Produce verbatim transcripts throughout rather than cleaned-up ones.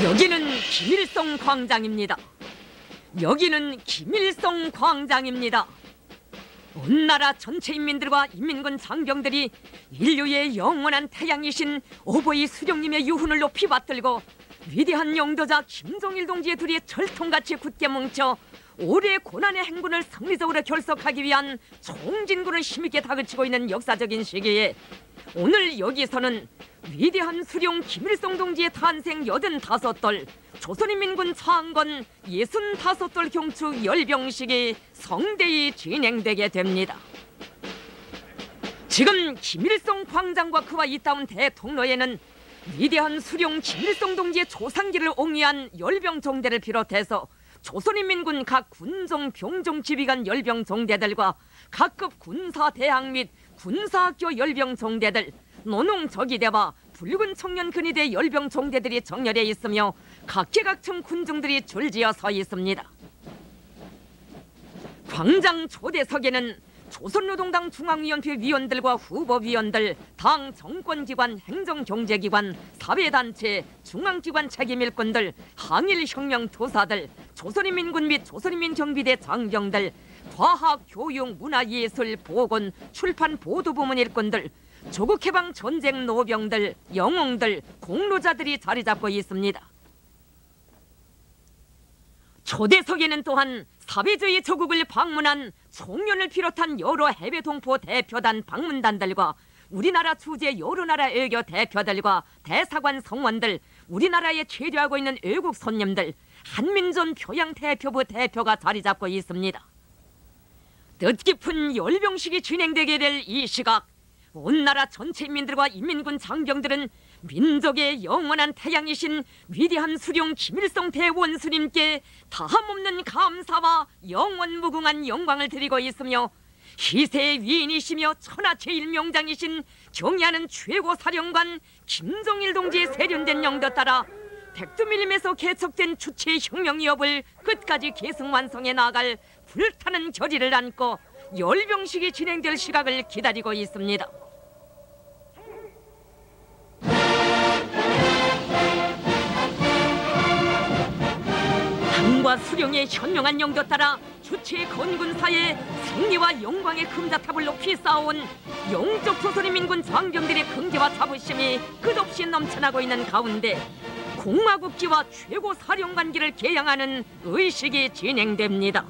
여기는 김일성 광장입니다. 여기는 김일성 광장입니다. 온 나라 전체 인민들과 인민군 장병들이 인류의 영원한 태양이신 오보이 수령님의 유훈을 높이 받들고 위대한 영도자 김정일 동지의 둘이 철통같이 굳게 뭉쳐 올해의 고난의 행군을 승리적으로 결속하기 위한 총진군을 힘있게 다그치고 있는 역사적인 시기에 오늘 여기서는 위대한 수령 김일성 동지의 탄생 여든다섯 돌, 조선인민군 창건 예순다섯 돌 경축 열병식이 성대히 진행되게 됩니다. 지금 김일성 광장과 그와 이따운 대통로에는 위대한 수령 김일성 동지의 조상기를 옹이한 열병종대를 비롯해서 조선인민군 각 군종, 병종 지휘관 열병종대들과 각급 군사대학 및 군사학교 열병종대들, 노농저기대와 붉은 청년 근위대 열병종대들이 정렬해 있으며 각계각층 군중들이 줄지어 서 있습니다. 광장 초대석에는 조선노동당 중앙위원회 위원들과 후보위원들, 당 정권기관, 행정경제기관, 사회단체, 중앙기관 책임일꾼들, 항일혁명투사들, 조선인민군 및 조선인민경비대 장병들, 과학, 교육, 문화예술, 보건, 출판, 보도부문 일꾼들, 조국해방 전쟁 노병들, 영웅들, 공로자들이 자리 잡고 있습니다. 초대석에는 또한 사회주의 조국을 방문한 총련을 비롯한 여러 해외 동포 대표단 방문단들과 우리나라 주재 여러 나라 외교 대표들과 대사관 성원들, 우리나라에 체류하고 있는 외국 손님들, 한민전 표양 대표부 대표가 자리 잡고 있습니다. 뜻깊은 열병식이 진행되게 될 이 시각, 온 나라 전체 인민들과 인민군 장병들은 민족의 영원한 태양이신 위대한 수령 김일성 대원수님께 다함없는 감사와 영원무궁한 영광을 드리고 있으며 희세의 위인이시며 천하제일명장이신 경의하는 최고사령관 김정일 동지의 세련된 영도 따라 백두밀림에서 개척된 주체의 혁명위협을 끝까지 계승완성해 나갈 불타는 결의를 안고 열병식이 진행될 시각을 기다리고 있습니다. 당과 수령의 현명한 영도 따라 주체의 건군사의 승리와 영광의 금자탑을 높이 쌓아온 영적 조선인민군 장병들의 긍지와 자부심이 끝없이 넘쳐나고 있는 가운데 공화국기와 최고사령관기를 개양하는 의식이 진행됩니다.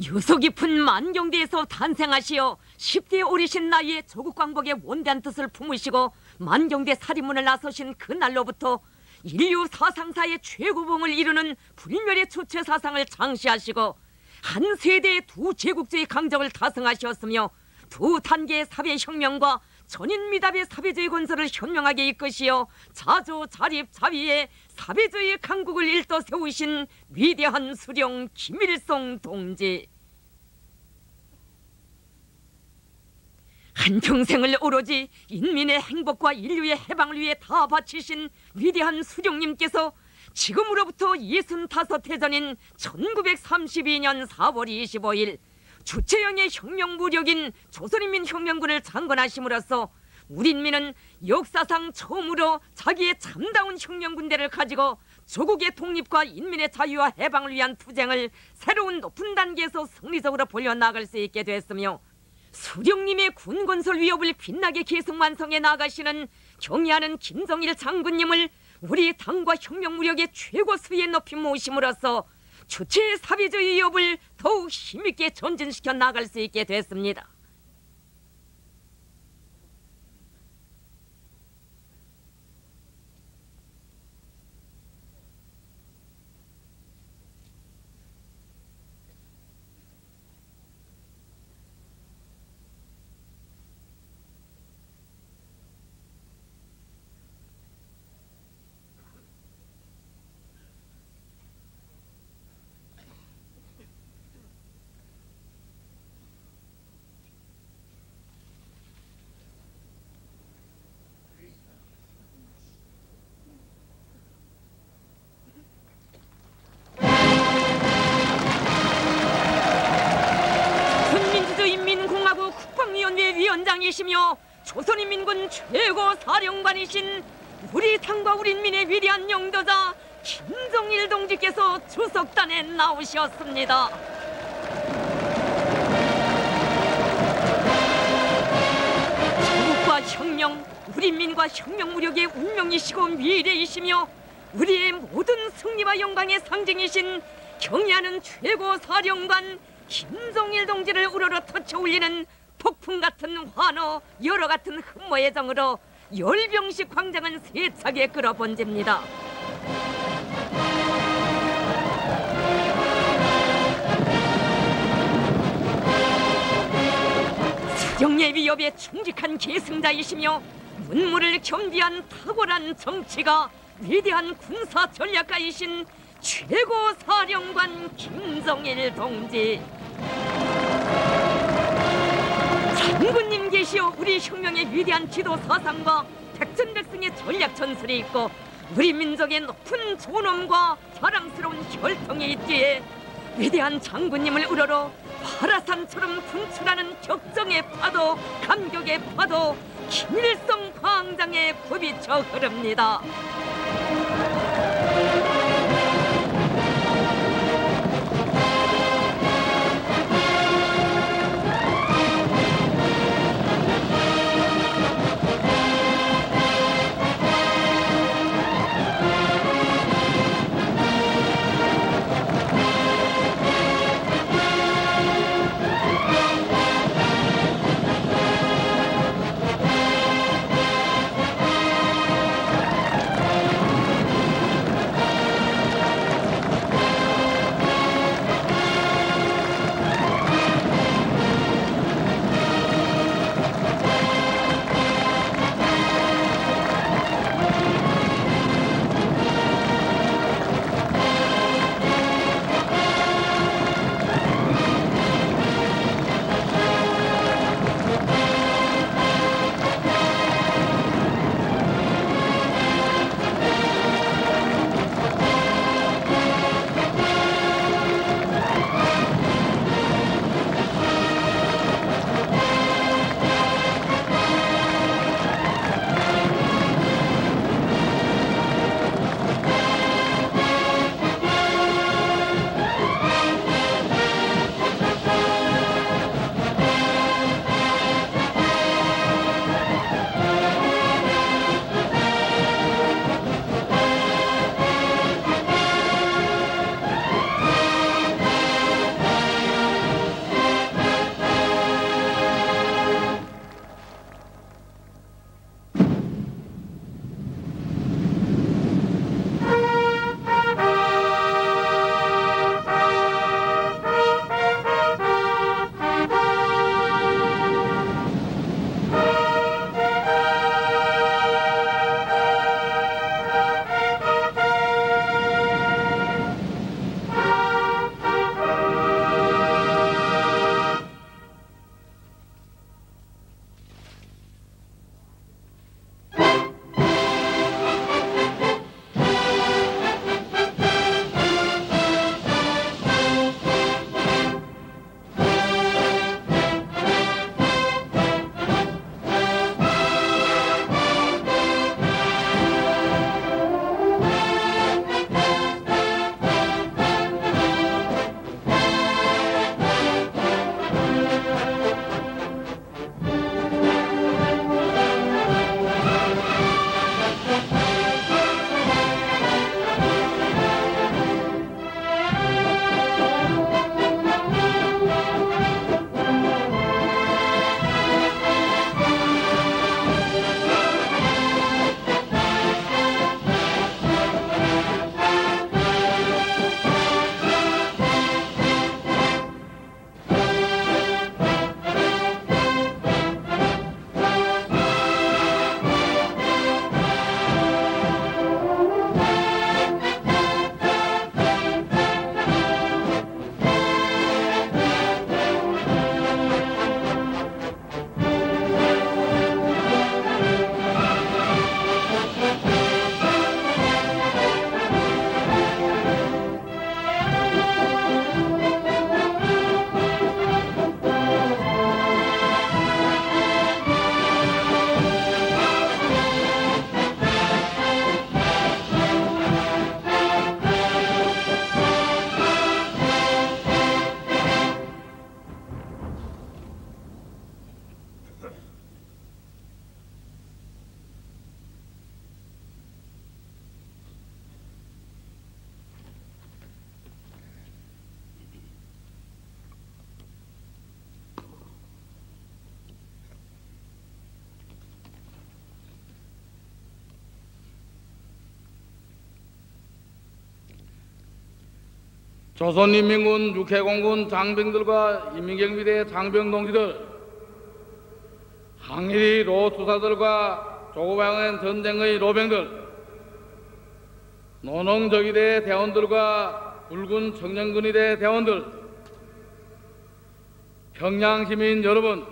유서 깊은 만경대에서 탄생하시어 십 대 어리신 나이에 조국 광복의 원대한 뜻을 품으시고 만경대 살인문을 나서신 그날로부터 인류 사상사의 최고봉을 이루는 불멸의 주체 사상을 창시하시고 한 세대의 두 제국주의 강적을 다승하셨으며 두 단계의 사회혁명과 전인미답의 사회주의 건설을 현명하게 이끄시어 자조 자립 자위의 사회주의 강국을 일떠 세우신 위대한 수령 김일성 동지. 한평생을 오로지 인민의 행복과 인류의 해방을 위해 다 바치신 위대한 수령님께서 지금으로부터 예순다섯 해 전인 천구백삼십이 년 사월 이십오일 주체형의 혁명 무력인 조선인민혁명군을 창건하심으로써 우리 인민은 역사상 처음으로 자기의 참다운 혁명군대를 가지고 조국의 독립과 인민의 자유와 해방을 위한 투쟁을 새로운 높은 단계에서 승리적으로 벌려나갈 수 있게 됐으며, 수령님의 군건설 위협을 빛나게 계속 완성해 나가시는 경의하는 김정일 장군님을 우리 당과 혁명 무력의 최고 수위에 높이 모심으로써 주체의 사회주의 위협을 더욱 힘있게 전진시켜 나갈 수 있게 됐습니다. 위원장이시며 조선인민군 최고 사령관이신 우리 당과 우리 인민의 위대한 영도자 김정일 동지께서 주석단에 나오셨습니다. 조국과 혁명, 우리 인민과 혁명 무력의 운명이시고 미래이시며 우리의 모든 승리와 영광의 상징이신 경의하는 최고 사령관 김정일 동지를 우러러 터쳐올리는 폭풍 같은 환호, 여러 같은 흠모의 정으로 열병식 광장은 세차게 끌어번집니다. 수령의 위협에 충직한 계승자이시며 문무를 겸비한 탁월한 정치가 위대한 군사 전략가이신 최고 사령관 김정일 동지. 장군님 계시어 우리 혁명의 위대한 지도 사상과 백전백승의 전략 전술이 있고 우리 민족의 높은 존엄과 자랑스러운 혈통이 있기에 위대한 장군님을 우러러 화라산처럼 분출하는 격정의 파도, 감격의 파도 김일성 광장에 굽이쳐 흐릅니다. 조선인민군 육해공군 장병들과 인민경비대 장병동지들, 항일이 로투사들과 조국방한 전쟁의 로병들, 노농적이대 대원들과 붉은 청년군이대 대원들, 평양시민 여러분,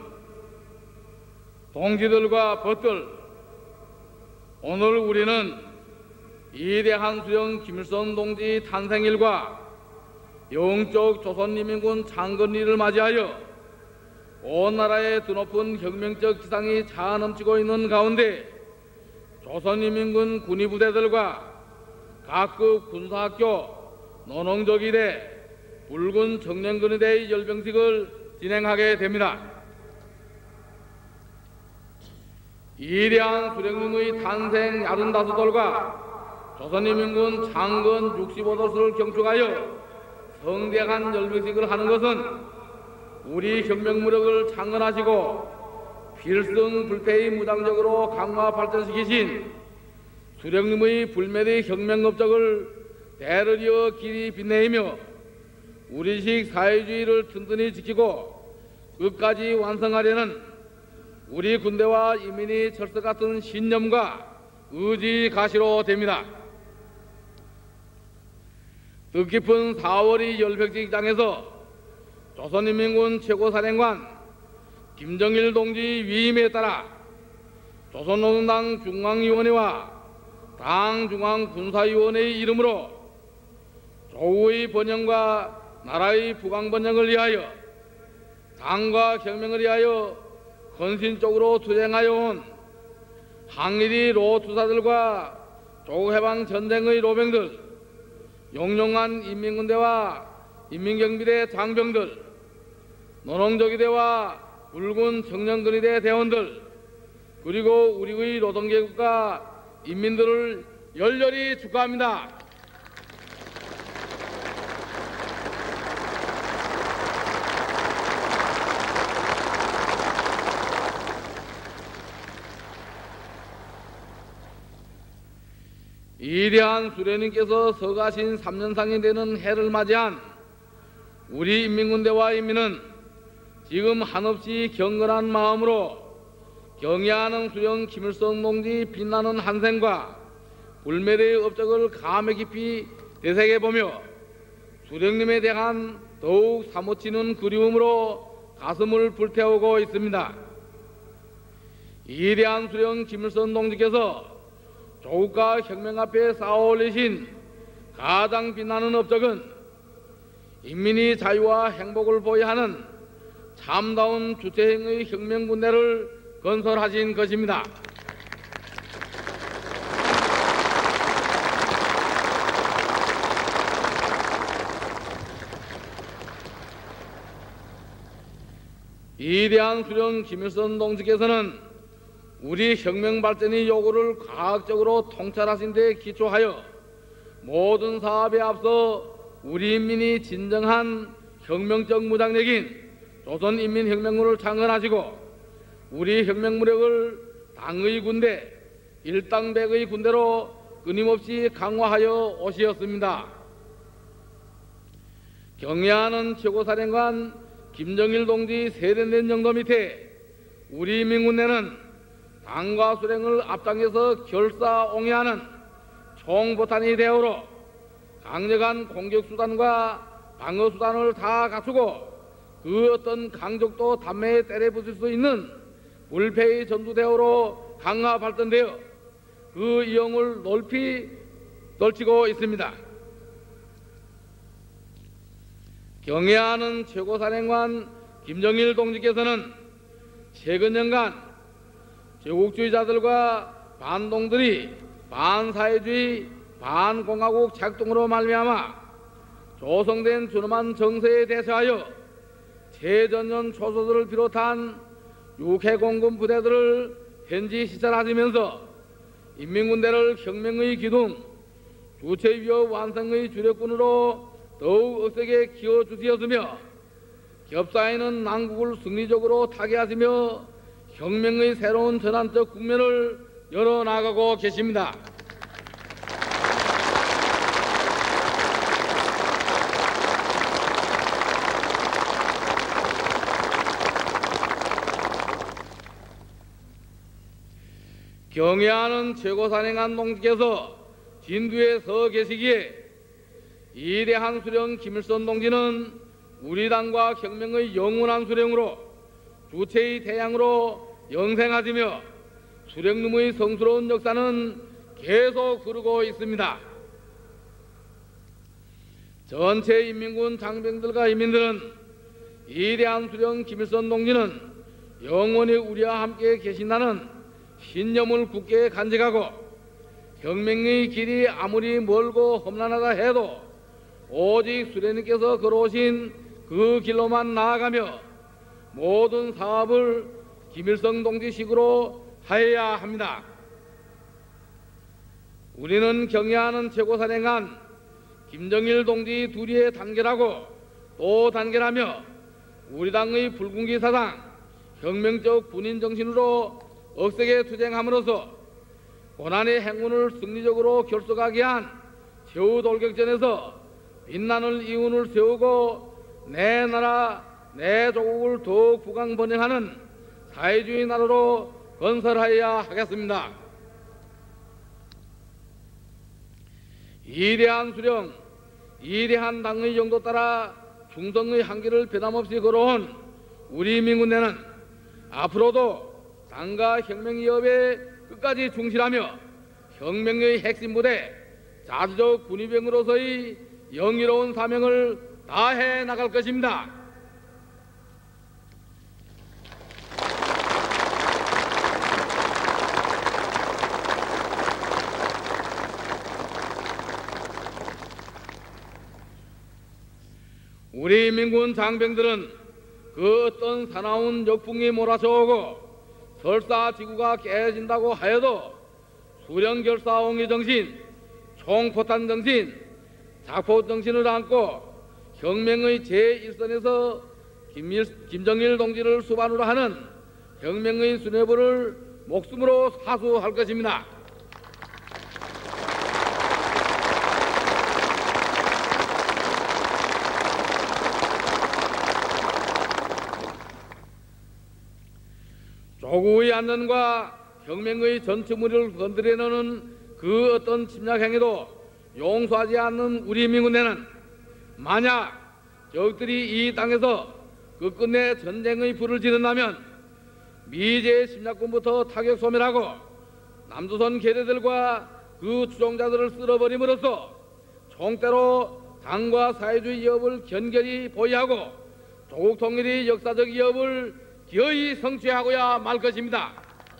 동지들과 벗들, 오늘 우리는 위대한 수령 김일성 동지 탄생일과 영적 조선인민군 창건일을 맞이하여 온 나라의 드높은 혁명적 기상이 차넘치고 있는 가운데 조선인민군 군의부대들과 각급 군사학교, 노농적이대, 붉은 청년군의대의 열병식을 진행하게 됩니다. 위대한 수령님의 탄생 야른다섯 돌과 조선인민군 창건 육십오 돌을 경축하여 성대한 열병식을 하는 것은 우리 혁명무력을 창건하시고 필승불패의 무장적으로 강화 발전시키신 수령님의 불멸의 혁명 업적을 대를 이어 길이 빛내이며 우리식 사회주의를 튼튼히 지키고 끝까지 완성하려는 우리 군대와 인민이 철석 같은 신념과 의지 가시로 됩니다. 뜻깊은 사월의 열병식장에서 조선인민군 최고사령관 김정일 동지 위임에 따라 조선노동당 중앙위원회와 당 중앙군사위원회의 이름으로 조국의 번영과 나라의 부강번영을 위하여 당과 혁명을 위하여 헌신적으로 투쟁하여 온 항일이 로투사들과 조국해방 전쟁의 로병들, 용용한 인민군대와 인민경비대 장병들, 노농적이대와 붉은 청년군의대 대원들, 그리고 우리의 노동계급과 인민들을 열렬히 축하합니다. 위대한 수령님께서 서가신 삼 년상이 되는 해를 맞이한 우리 인민군대와 인민은 지금 한없이 경건한 마음으로 경애하는 수령 김일성 동지 빛나는 한생과 불멸의 업적을 감회 깊이 되새겨보며 수령님에 대한 더욱 사무치는 그리움으로 가슴을 불태우고 있습니다. 위대한 수령 김일성 동지께서 조국과 혁명 앞에 쌓아올리신 가장 빛나는 업적은 인민이 자유와 행복을 보여하는 참다운 주체행의 혁명군대를 건설하신 것입니다. 위대한 수령 김일성 동지께서는 우리 혁명 발전의 요구를 과학적으로 통찰하신 데 기초하여 모든 사업에 앞서 우리 인민이 진정한 혁명적 무장력인 조선인민혁명군을 창건하시고 우리 혁명무력을 당의 군대, 일당백의 군대로 끊임없이 강화하여 오시었습니다. 경애하는 최고사령관 김정일 동지 세련된 정도 밑에 우리 인민군대는 당과 수령을 앞장에서 결사옹위하는 총보탄이 대우로 강력한 공격수단과 방어수단을 다 갖추고 그 어떤 강적도 단매에 때려부술 수 있는 불패의 전투대우로 강화 발전되어 그 이용을 높이 넓히고 있습니다. 경애하는 최고사령관 김정일 동지께서는 최근 년간 제국주의자들과 반동들이 반사회주의, 반공화국 작동으로 말미암아 조성된 준엄한 정세에 대처하여 최전년 초소들을 비롯한 육해공군 부대들을 현지 시찰하시면서 인민군대를 혁명의 기둥, 주체위협 완성의 주력군으로 더욱 억세게 키워주시었으며 겹사이는 난국을 승리적으로 타개하시며 혁명의 새로운 전환적 국면을 열어나가고 계십니다. 경애하는 최고산행한 동지께서 진두에 서 계시기에 위대한 수령 김일성 동지는 우리 당과 혁명의 영원한 수령으로 주체의 태양으로 영생하시며 수령님의 성스러운 역사는 계속 흐르고 있습니다. 전체 인민군 장병들과 인민들은 위대한 수령 김일성 동지는 영원히 우리와 함께 계신다는 신념을 굳게 간직하고 혁명의 길이 아무리 멀고 험난하다 해도 오직 수령님께서 걸어오신 그 길로만 나아가며 모든 사업을 김일성 동지식으로 하여야 합니다. 우리는 경애하는 최고사령관 김정일 동지 둘이에 단결하고 또 단결하며 우리 당의 붉은기 사상, 혁명적 군인 정신으로 억세게 투쟁함으로써 고난의 행운을 승리적으로 결속하게 한 최후 돌격전에서 빛나는 이운을 세우고 내 나라, 내 조국을 더욱 부강번영하는 사회주의 나라로 건설하여야 하겠습니다. 위대한 수령, 위대한 당의 영도 따라 충성의 한길을 변함없이 걸어온 우리 민군대는 앞으로도 당과 혁명위협에 끝까지 충실하며 혁명의 핵심 부대, 자주적 군의병으로서의 영예로운 사명을 다해 나갈 것입니다. 우리 민군 장병들은 그 어떤 사나운 역풍이 몰아쳐오고 설사 지구가 깨진다고 하여도 수령결사옹의 정신, 총포탄 정신, 작포 정신을 안고 혁명의 제일선에서 김일, 김정일 동지를 수반으로 하는 혁명의 수뇌부를 목숨으로 사수할 것입니다. 조국의 안전과 혁명의 전체무리를 건드려내는 그 어떤 침략행위도 용서하지 않는 우리 민군대는 만약 적들이 이 땅에서 끝끝내 전쟁의 불을 지른다면 미제 침략군부터 타격 소멸하고 남조선 계대들과 그 추종자들을 쓸어버림으로써 총대로 당과 사회주의 위협을 견결히 보위하고 조국 통일의 역사적 위협을 기어이 성취하고야 말 것입니다.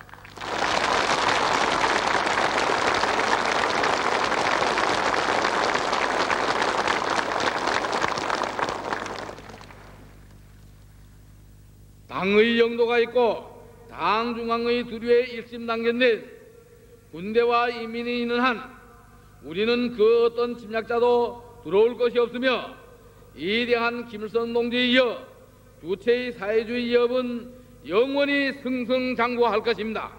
당의 영도가 있고 당 중앙의 두류에 일심단결된 군대와 인민이 있는 한 우리는 그 어떤 침략자도 들어올 것이 없으며 위대한 김일성 동지에 이어 주체의 사회주의 위협은 영원히 승승장구할 것입니다.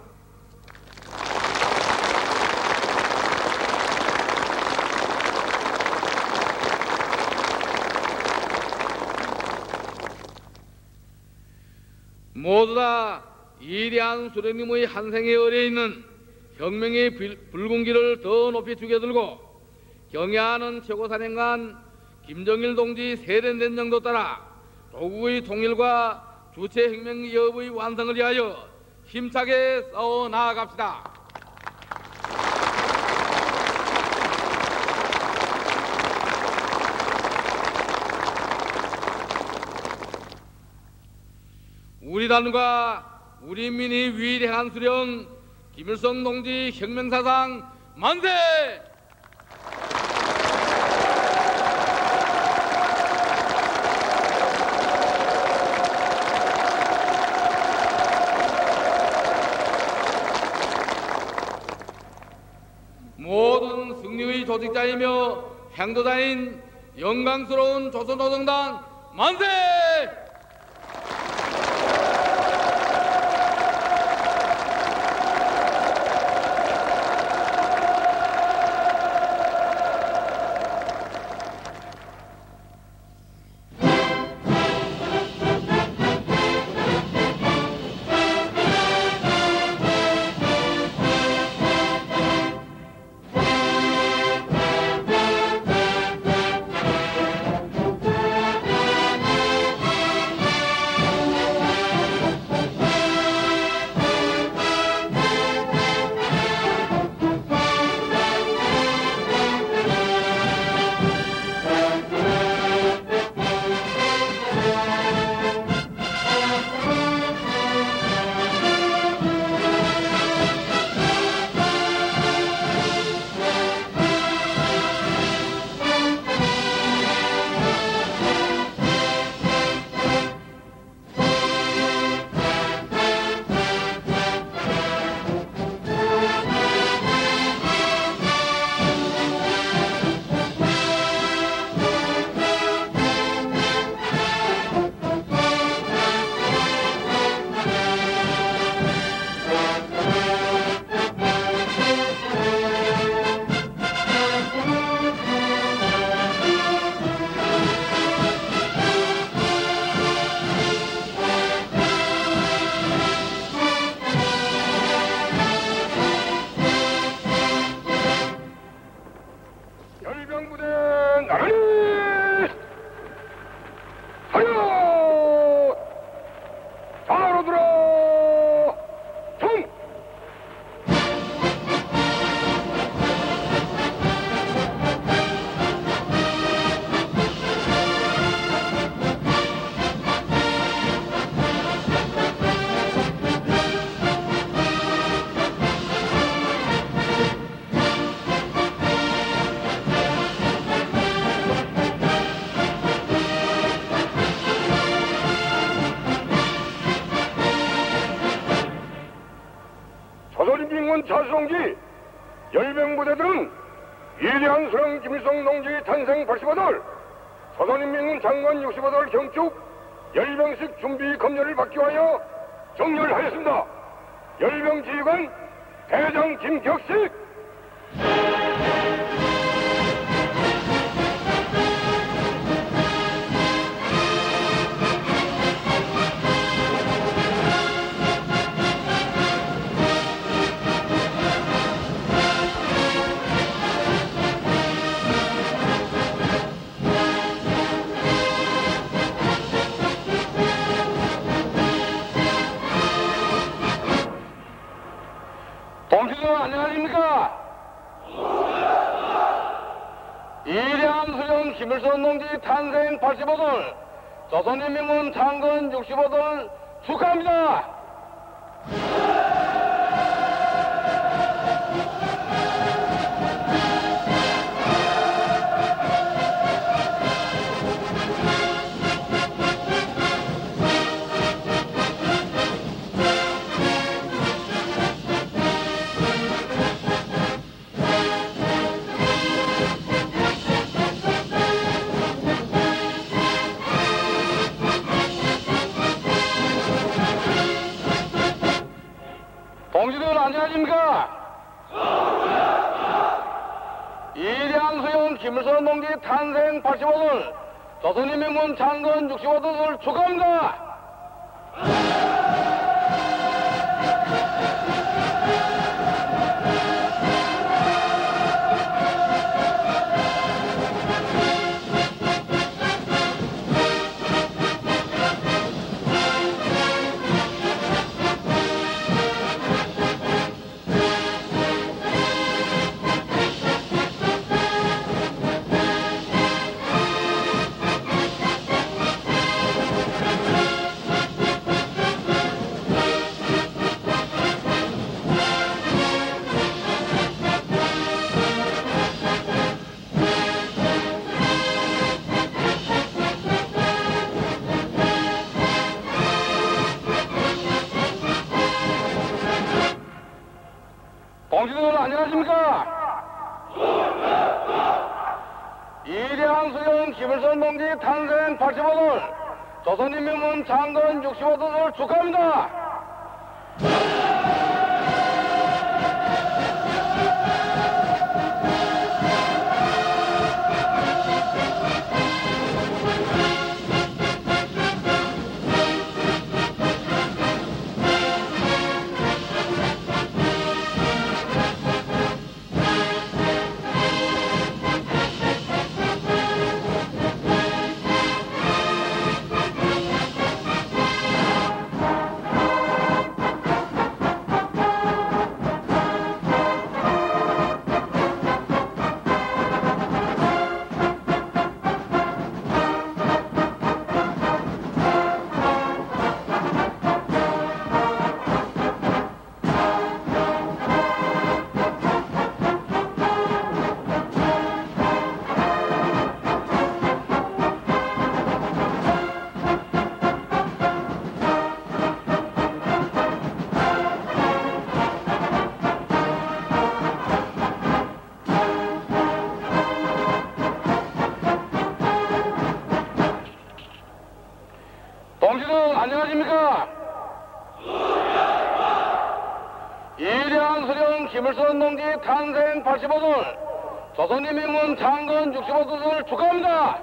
모두 다 위대한 수령님의 한생에 어려 있는 혁명의 붉은 길을 더 높이 죽여들고 경애하는 최고사령관 김정일 동지 세련된 정도 따라 조국의 통일과 주체혁명 위협의 완성을 위하여 힘차게 싸워 나아갑시다. 우리 당과 우리 인민이 위대한 수령 김일성 동지 혁명사상 만세! 모든 승리의 조직자이며 행도자인 영광스러운 조선노동당 만세! 김일성군 차수동지 열병부대들은 위대한 수령 김일성 동지 탄생 팔십오 돌, 조선인민군 장관 육십오 돌 경축 열병식 준비 검열을 받기 위하여 정렬하였습니다. 열병지휘관 대장 김격식. 동지들 안녕하십니까? 위대한 수령 김일성 동지 탄생 팔십오 돌, 조선인민군 창건 육십오 돌 축하합니다. 동지들 안녕하십니까? 위대한 수령 김일성 동지 탄생 팔십오 돌, 조선인민군 창건 육십오 돌을 축하합니다. 동지들 안녕하십니까? 위대한 수령 김일성 동지 탄생 팔십오 돌, 조선인민군 창건 육십오 돌을 축하합니다. 동지들 안녕하십니까? 위대한 수령 김일성 동지 탄생 팔십오 돌, 조선인민군 창건 육십오 돌을 축하합니다.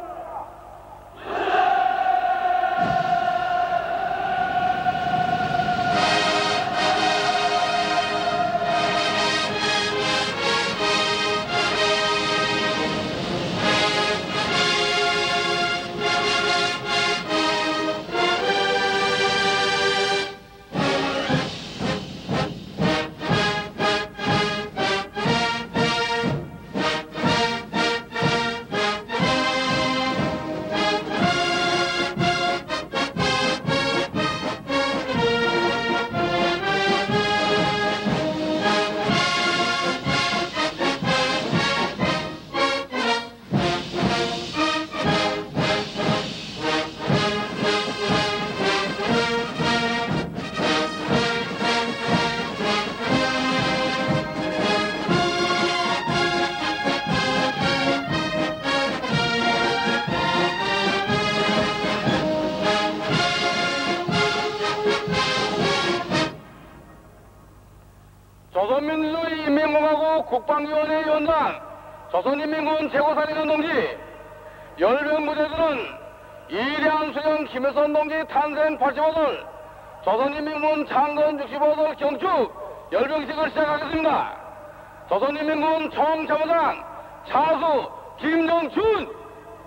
국방위원회 위원장 조선인민군 최고사령관 동지, 열병 부대들은 이대한 수령 김일성 동지 탄생 팔십오 돌, 조선인민군 창건 육십오 돌 경축 열병식을 시작하겠습니다. 조선인민군 총참모장 차수 김정춘.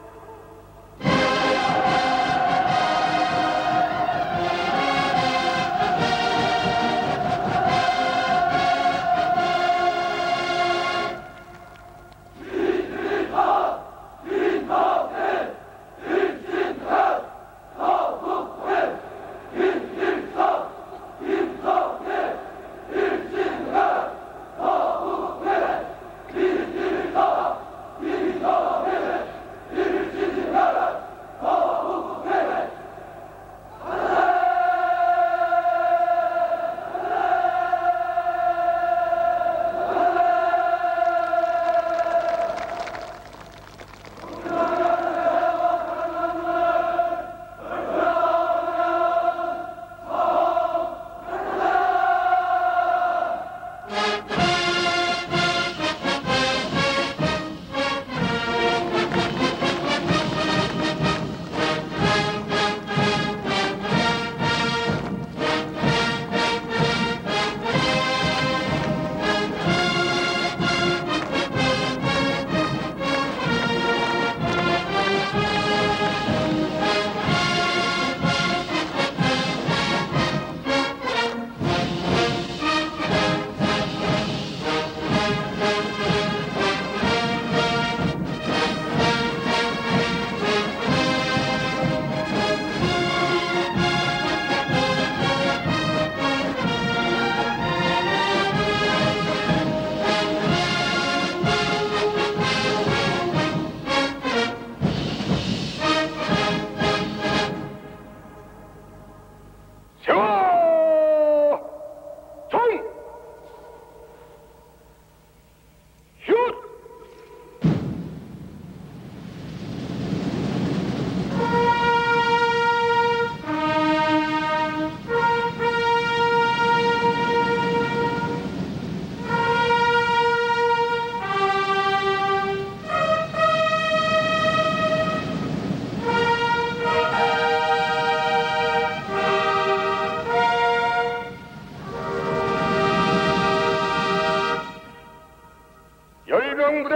열병부대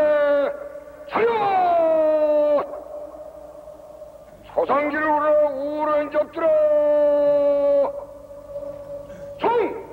차렷! 초상기를 울어 우울한 적들아 총!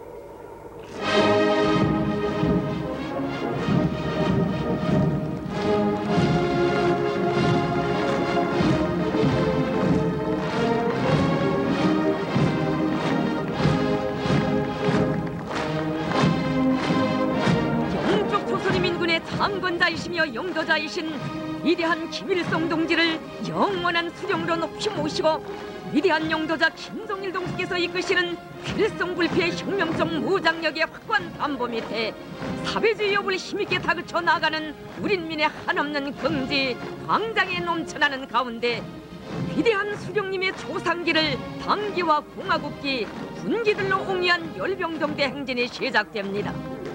영적 조선인민군의 장건자이시며 영도자이신 위대한 김일성 동지를 영원한 수령으로 높이 모시고 위대한 영도자 김정일 동지께서 이끄시는 필성불피의 혁명적 무장력의 확고한 담보 밑에 사회주의 엽을 힘있게 다그쳐 나가는 우린민의 한없는 긍지 광장에 넘쳐나는 가운데 위대한 수령님의 조상기를 당기와 공화국기, 군기들로 옹이한 열병동대 행진이 시작됩니다.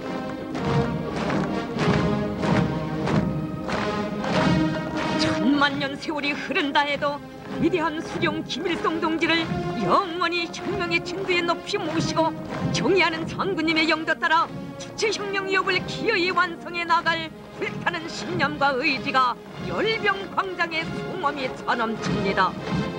천만년 세월이 흐른다 해도 위대한 수령 김일성 동지를 영원히 혁명의 진두에 높이 모시고 경의하는 장군님의 영도 따라 주체혁명 위협을 기어이 완성해 나갈 불타는 신념과 의지가 열병 광장의 송엄이 차넘칩니다.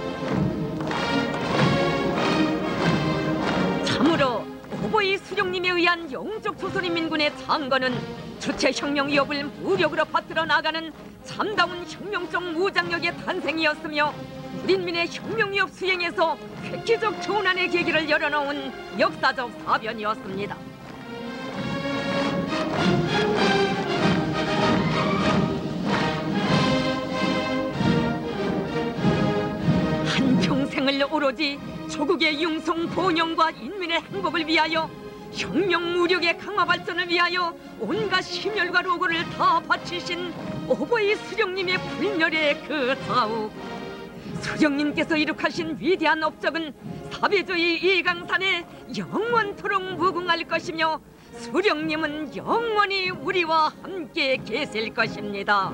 참으로 오보이 수령님에 의한 영적 조선인민군의 장건은 주체혁명 위협을 무력으로 받들어 나가는 참다운 혁명적 무장력의 탄생이었으며 우린민의 혁명 위협 수행에서 획기적 전환의 계기를 열어놓은 역사적 사변이었습니다. 한평생을 오로지 조국의 융성 번영과 인민의 행복을 위하여 혁명 무력의 강화 발전을 위하여 온갖 심혈과 로고를 다 바치신 오보이 수령님의 불멸의 그 다우, 수령님께서 이룩하신 위대한 업적은 사배조의 이강산에 영원토록 무궁할 것이며 수령님은 영원히 우리와 함께 계실 것입니다.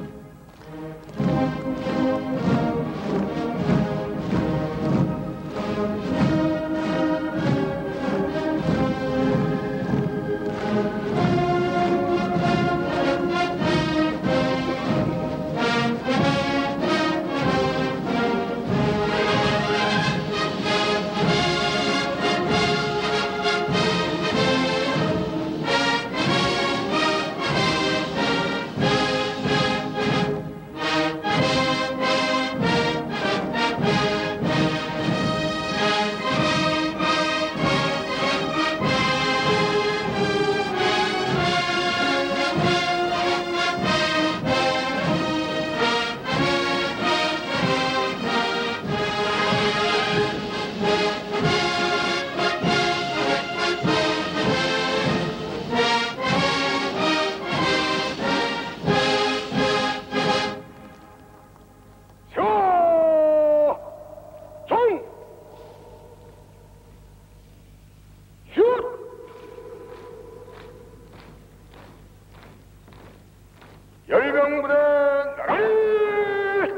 열병부대 나가리!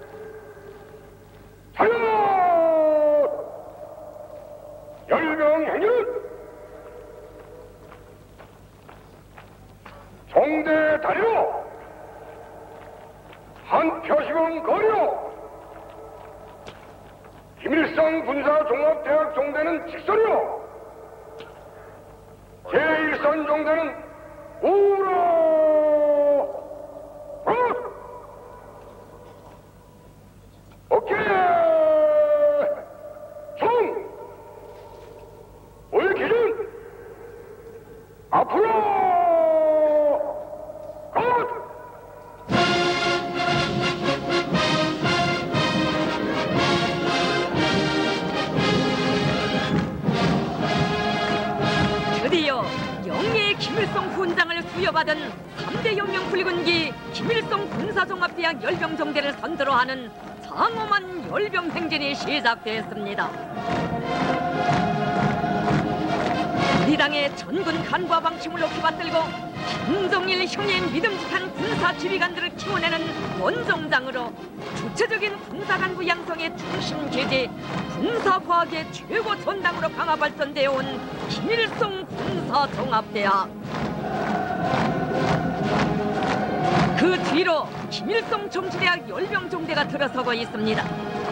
달려! 열병 행렬은 종대 다리로 한 표식은 거리로 김일성 군사종합대학 종대는 직선이요 제일 선 종대는 우로 오케이! 총! 올 기준! 앞으로! 컷! 드디어 영예의 김일성 훈장을 수여받은 삼대 혁명 붉은기 김일성 군사종합대학 열병정대를 선두로 하는 장엄한 열병 행진이 시작됐습니다. 우리 당의 전군 간과 방침을 높이 받들고 김정일 형의 믿음직한 군사 지휘관들을 키워내는 원정장으로 주체적인 군사간부 양성의 중심 계제, 군사과학의 최고 전당으로 강화 발전되어 온 김일성 군사종합대학. 그 뒤로 김일성 정치대학 열병종대가 들어서고 있습니다.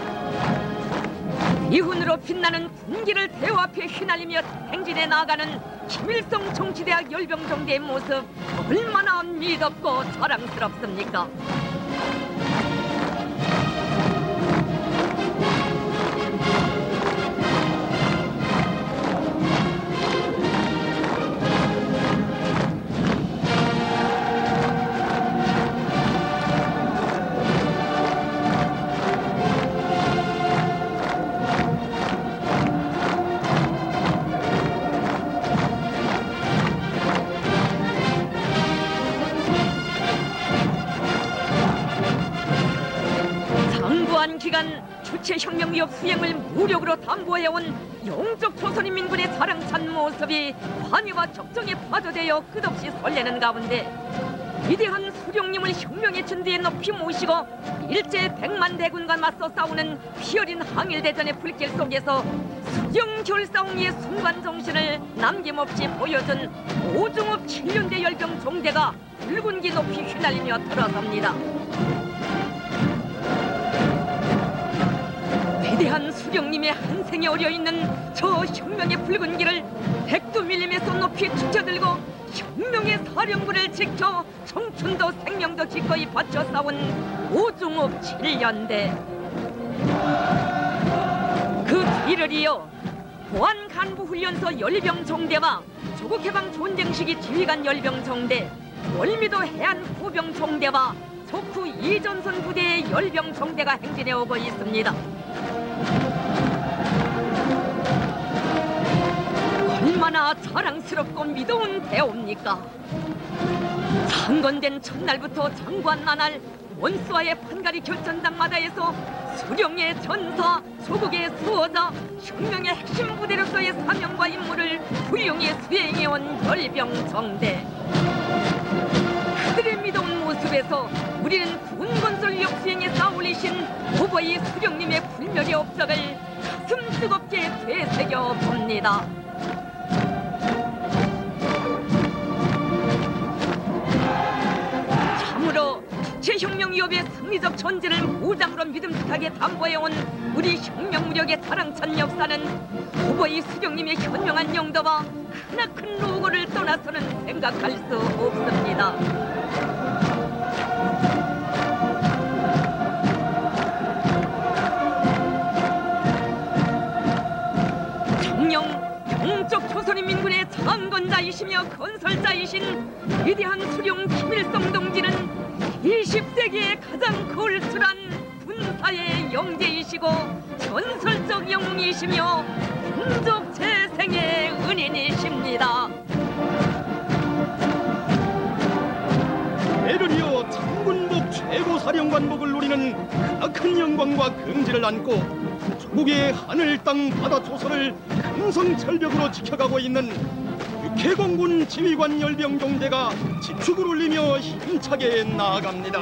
이훈으로 빛나는 군기를 대호 앞에 휘날리며 행진해 나아가는 김일성 정치대학 열병종대의 모습 얼마나 미덥고 자랑스럽습니까? 기간 주체혁명 위협 수행을 무력으로 담보해온 영적 조선인민군의 자랑찬 모습이 환희와 격정에 파도되어 끝없이 설레는 가운데 위대한 수령님을 혁명의 진대에 높이 모시고 일제 백만 대군과 맞서 싸우는 피어린 항일대전의 불길 속에서 수령결사옹의 순간정신을 남김없이 보여준 오중업 칠륜대 열병종대가 붉은기 높이 휘날리며 들어섭니다. 위대한 수령님의 한생에 어려있는 저 혁명의 붉은 길을 백두 밀림에서 높이 축쳐들고 혁명의 사령부를 지켜 청춘도 생명도 기꺼이 바쳐 싸운 오중업 칠련대. 그 뒤를 이어 보안간부훈련소 열병종대와 조국해방 전쟁 시기 지휘관 열병종대, 월미도 해안포병종대와 적후 이전선 부대의 열병종대가 행진해 오고 있습니다. 얼마나 자랑스럽고 미더운 대오입니까? 창건된 첫날부터 장관 나날 원수와의 판가리 결전장마다에서 수령의 전사, 조국의 수호자, 혁명의 핵심 부대로서의 사명과 임무를 훌륭히 수행해온 열병정대. 그들의 믿어온 모습에서 우리는 군 건설 역수행에 쌓아올리신 오버이 수령님의 불멸의 업적을 가슴 뜨겁게 되새겨 봅니다. 참으로 국제혁명 위협의 승리적 존재를 무장으로 믿음직하게 담보해온 우리 혁명 무력의 자랑찬 역사는 오버이 수령님의 현명한 용도와 크나큰 노고를 떠나서는 생각할 수 없습니다. 영적 조선인민군의 장건자이시며 건설자이신 위대한 수령 김일성 동지는 이십 세기의 가장 걸출한 군사의 영재이시고 전설적 영웅이시며 민족 재생의 은인이십니다. 대를 장군복 최고사령관복을 노리는 크나큰 영광과 긍지를 안고 조국의 하늘 땅 바다 조선을 금성철벽으로 지켜가고 있는 육해공군 지휘관 열병종대가 지축을 올리며 힘차게 나아갑니다.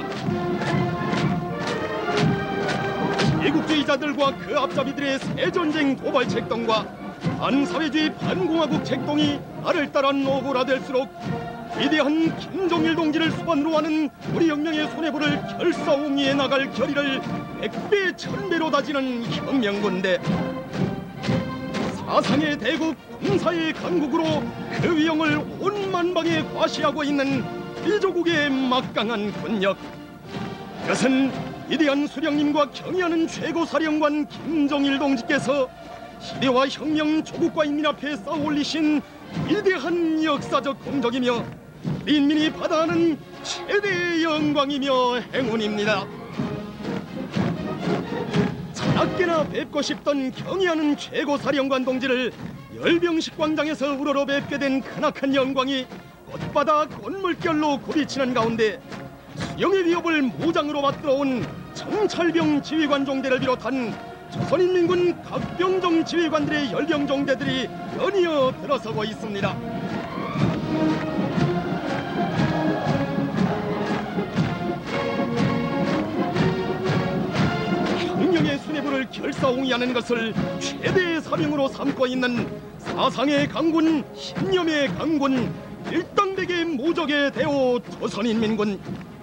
제국주의자들과 그 앞잡이들의 새전쟁 도발책동과 반사회주의 반공화국 책동이 나를 따라 오고라될수록 위대한 김정일 동지를 수반으로 하는 우리 혁명의 손해부를 결사옹위해 나갈 결의를 백배 천배로 다지는 혁명군대. 사상의 대국, 군사의 강국으로 그 위용을 온 만방에 과시하고 있는 우리조국의 막강한 군력. 이것은 위대한 수령님과 경의하는 최고사령관 김정일 동지께서 시대와 혁명, 조국과 인민 앞에 쌓아올리신 위대한 역사적 공적이며 인민이 받아하는 최대의 영광이며 행운입니다. 자나깨나 뵙고 싶던 경의하는 최고사령관 동지를 열병식 광장에서 우러러 뵙게 된 크나큰 영광이 꽃바다 꽃물결로 굽이치는 가운데 수령의 위협을 무장으로 받들어온 정찰병 지휘관 종대를 비롯한 조선인민군 각 병종 지휘관들의 열병종대들이 연이어 들어서고 있습니다. 혁명의 수뇌부를 결사옹위하는 것을 최대의 사명으로 삼고 있는 사상의 강군, 신념의 강군, 일당백의 모적의 대오 조선인민군.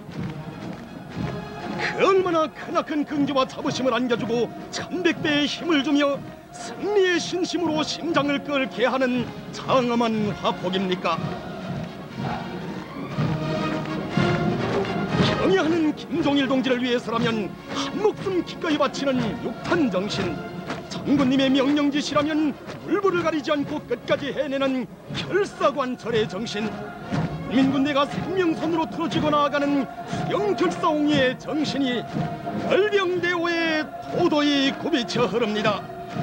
그 얼마나 크나큰 긍지와 자부심을 안겨주고 천백배의 힘을 주며 승리의 신심으로 심장을 끓게 하는 장엄한 화폭입니까? 경의하는 김종일 동지를 위해서라면 한 목숨 기꺼이 바치는 육탄 정신, 장군님의 명령지시라면 물불을 가리지 않고 끝까지 해내는 결사관철의 정신, 민군대가 생명선으로 틀어지고 나아가는 수령결사옹위의 정신이 열병대오에 도도히 굽이쳐 흐릅니다.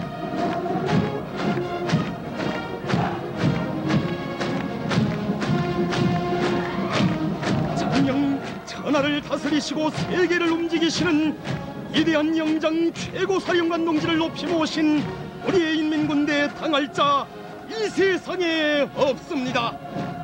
장령 천하를 다스리시고 세계를 움직이시는 위대한 영장 최고사령관 동지를 높이 모신 우리의 인민군대 당할 자 이 세상에 없습니다.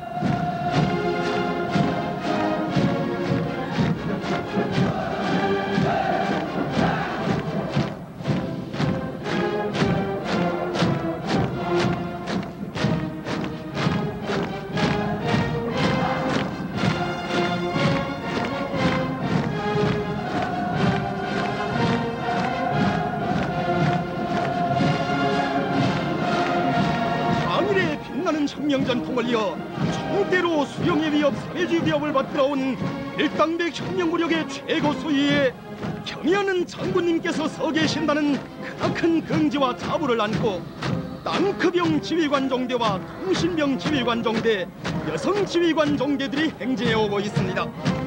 혁명전통을 이어 총대로 수령의 위협, 사회주의 위협을 받들어온 일당백 혁명무력의 최고 수위에 경의하는 장군님께서 서 계신다는 크나큰 긍지와 자부를 안고 땅크병 지휘관 종대와 통신병 지휘관 종대, 여성 지휘관 종대들이 행진해 오고 있습니다.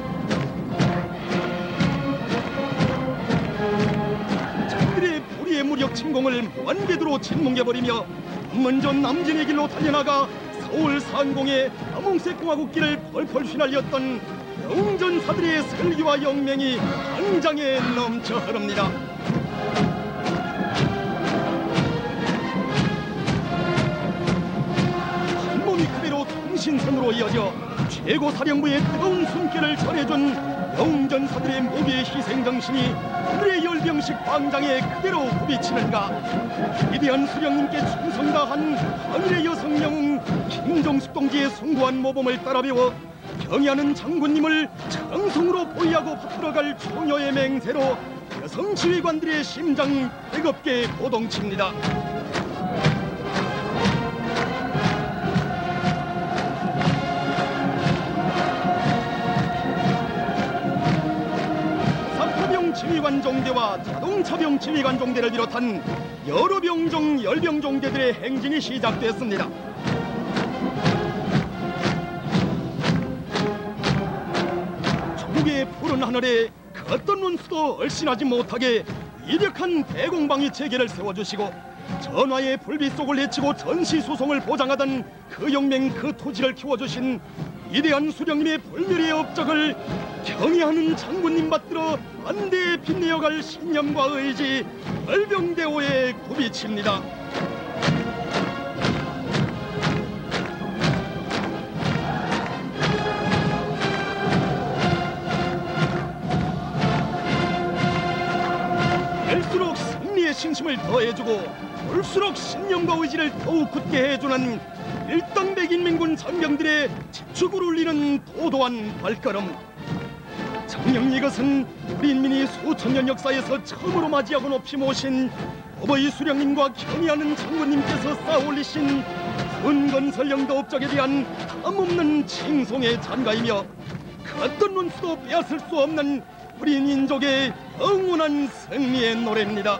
적들의 불의의 무력 침공을 무한궤도로 짓뭉개버리며 먼저 남진의 길로 달려나가 서울 상공의 남홍색 공화국길을 펄펄 휘날렸던 영웅전사들의 설기와 영맹이 당장에 넘쳐 흐릅니다. 전신선으로 이어져 최고 사령부의 뜨거운 숨결을 전해준 영웅전사들의 모비의 희생정신이 오늘의 열병식 광장에 그대로 굽이치는가. 위대한 수령님께 충성 다한 항일의 여성 영웅 김종숙 동지의 숭고한 모범을 따라 배워 경의하는 장군님을 정성으로 보위하고 받들어갈 총여의 맹세로 여성 지휘관들의 심장 뜨겁게 고동칩니다. 사파병 지휘관 종대와 자동차병 지휘관 종대를 비롯한 여러 병종, 열병 종대들의 행진이 시작됐습니다. 조국의 푸른 하늘에 그 어떤 운수도 얼씬하지 못하게 위력한 대공방위 체계를 세워주시고 전화의 불빛 속을 헤치고 전시수송을 보장하던 그 영맹 그 토지를 키워주신 위대한 수령님의 불멸의 업적을 경의하는 장군님 받들어 안대에 빛내어갈 신념과 의지 열병대오에 굽이칩니다. 될수록 승리의 신심을 더해주고 올수록 신념과 의지를 더욱 굳게 해주는 일당백인민군 장병들의 지축을 울리는 도도한 발걸음. 정녕 이것은 우리 인민이 수천 년 역사에서 처음으로 맞이하고 높이 모신 어버이 수령님과 경의하는 장군님께서 쌓아올리신 은건설 영도 업적에 대한 탐없는 칭송의 찬가이며 그 어떤 눈수도 빼앗을 수 없는 우리 민족의 영원한 승리의 노래입니다.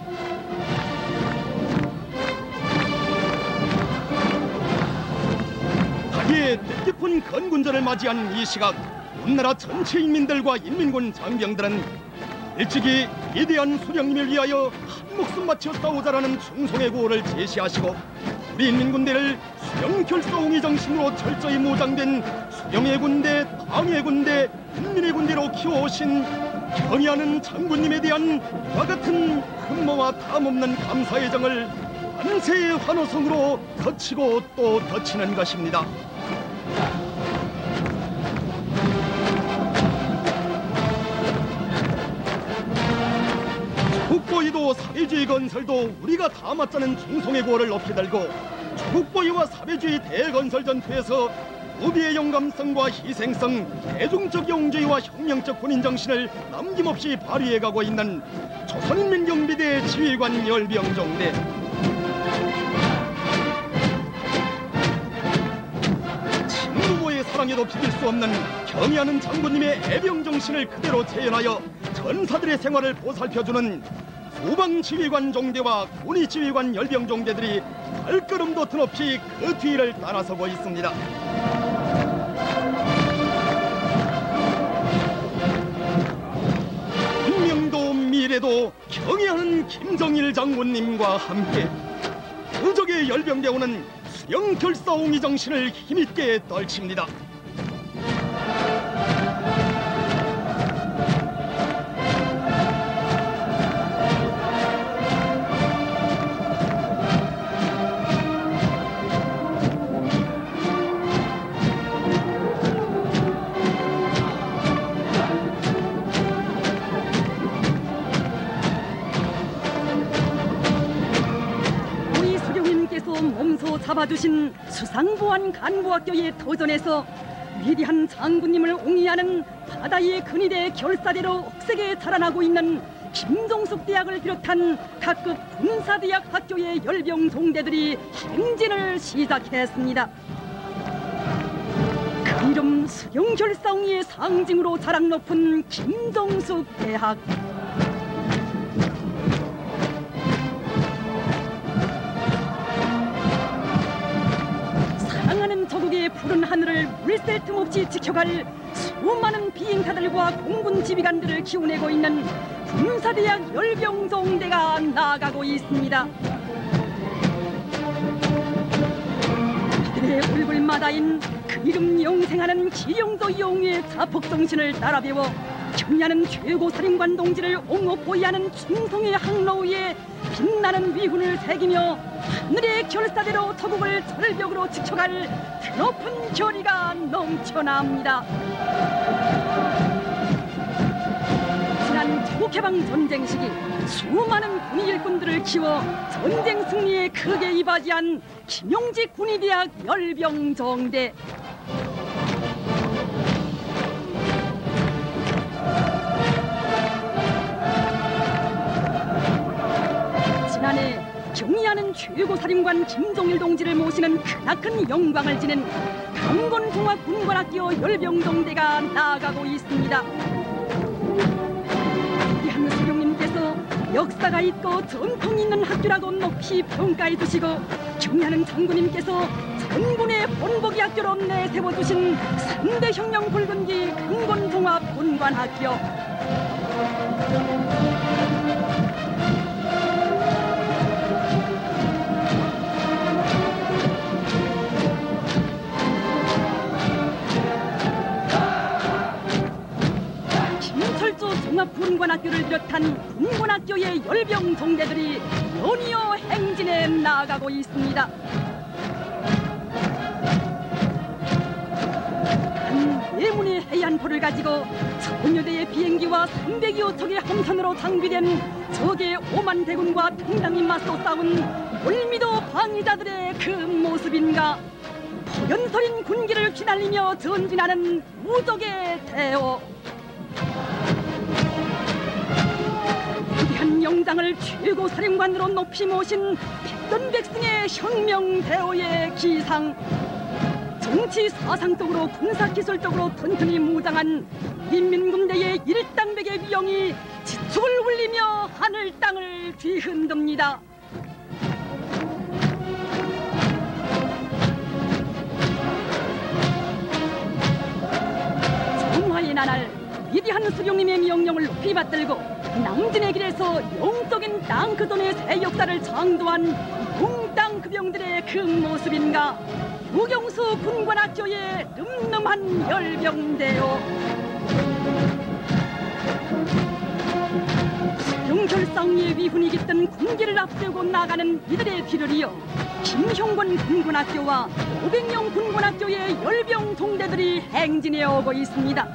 다리에 뜻깊은 건군절을 맞이한 이 시각, 우리나라 전체 인민들과 인민군 장병들은 일찍이 위대한 수령님을 위하여 한 목숨 바쳐 싸우자라는 충성의 구호를 제시하시고 우리 인민군대를 수령결사옹의 정신으로 철저히 무장된 수령의 군대, 당의 군대, 인민의 군대로 키워오신 경의하는 장군님에 대한 이와 같은 흠모와 탐없는 감사의 정을 만세의 환호성으로 덧치고 또 덧치는 것입니다. 조국보위도 사회주의 건설도 우리가 다 맞자는 충성의 구호를 높이 들고 조국보위와 사회주의 대건설 전투에서 무비의 용감성과 희생성, 대중적 영웅주의와 혁명적 군인정신을 남김없이 발휘해가고 있는 조선인민경비대 지휘관 열병종대. 친부모의 사랑에도 비길 수 없는 경의하는 장군님의 애병정신을 그대로 재현하여 전사들의 생활을 보살펴주는 소방지휘관 종대와 군의지휘관 열병종대들이 발걸음도 드높이 그 뒤를 따라서고 있습니다. 운명도 미래도 경의하는 김정일 장군님과 함께 부적의 열병대오는 수령결사옹의 정신을 힘있게 떨칩니다. 몸소 잡아주신 수상보안 간부학교의 도전에서 위대한 장군님을 옹이하는 바다의 근위대 결사대로 억세게 자라나고 있는 김종숙 대학을 비롯한 각급 군사대학 학교의 열병 종대들이 행진을 시작했습니다. 그 이름 수령결사옹이의 상징으로 자랑 높은 김종숙 대학. 조국의 푸른 하늘을 물샐 틈 없이 지켜갈 수많은 비행사들과 공군 지휘관들을 키워내고 있는 군사대학 열병종대가 나아가고 있습니다. 그들의 울불마다인 그 이름 영생하는 기영도 영웅의 자폭정신을 따라 배워 경의하는 최고사령관 동지를 옹호 보위하는 충성의 항로 위에 빛나는 위훈을 새기며 하늘의 결사대로 터국을 절벽으로 지켜갈 드높은 결의가 넘쳐납니다. 지난 조국해방 전쟁 시기 수많은 군의 일꾼들을 키워 전쟁 승리에 크게 이바지한 김용직 군의대학 열병정대. 지난해 경의하는 최고사령관 김종일 동지를 모시는 크나큰 영광을 지닌 강건종합군관학교 열병정대가 나아가고 있습니다. 이한 수령님께서 역사가 있고 전통이 있는 학교라고 높이 평가해 주시고 경의하는 장군님께서 전군의 본보기 학교로 내세워주신 삼대 혁명 붉은기 강건종합군관학교. 종합군관학교를 비롯한 군관학교의 열병종대들이 연이어 행진에 나아가고 있습니다. 한 예문의 해안포를 가지고 천여대의 비행기와 삼백여 척의 함선으로 장비된 적의 오만 대군과 당당히 맞서 싸운 멀미도 방위자들의 그 모습인가. 포연서린 군기를 휘날리며 전진하는 무적의 대호. 위대한 영장을 최고 사령관으로 높이 모신 백전백승의 혁명대호의 기상. 정치 사상적으로 군사기술적으로 튼튼히 무장한 인민군대의 일당백의 위용이 지축을 울리며 하늘 땅을 뒤흔듭니다. 정화의 나날 위대한 수령님의 명령을 높이 받들고 남진의 길에서 영적인 땅크돈의 새 역사를 창조한 용땅 급영들의 그 모습인가. 유경수 군관학교의 늠름한 열병대요. 수령결상위의 위훈이 깃든 군기를 앞세우고 나가는 이들의 뒤를 이어 김형권 군관학교와 오백영 군관학교의 열병종대들이 행진해 오고 있습니다.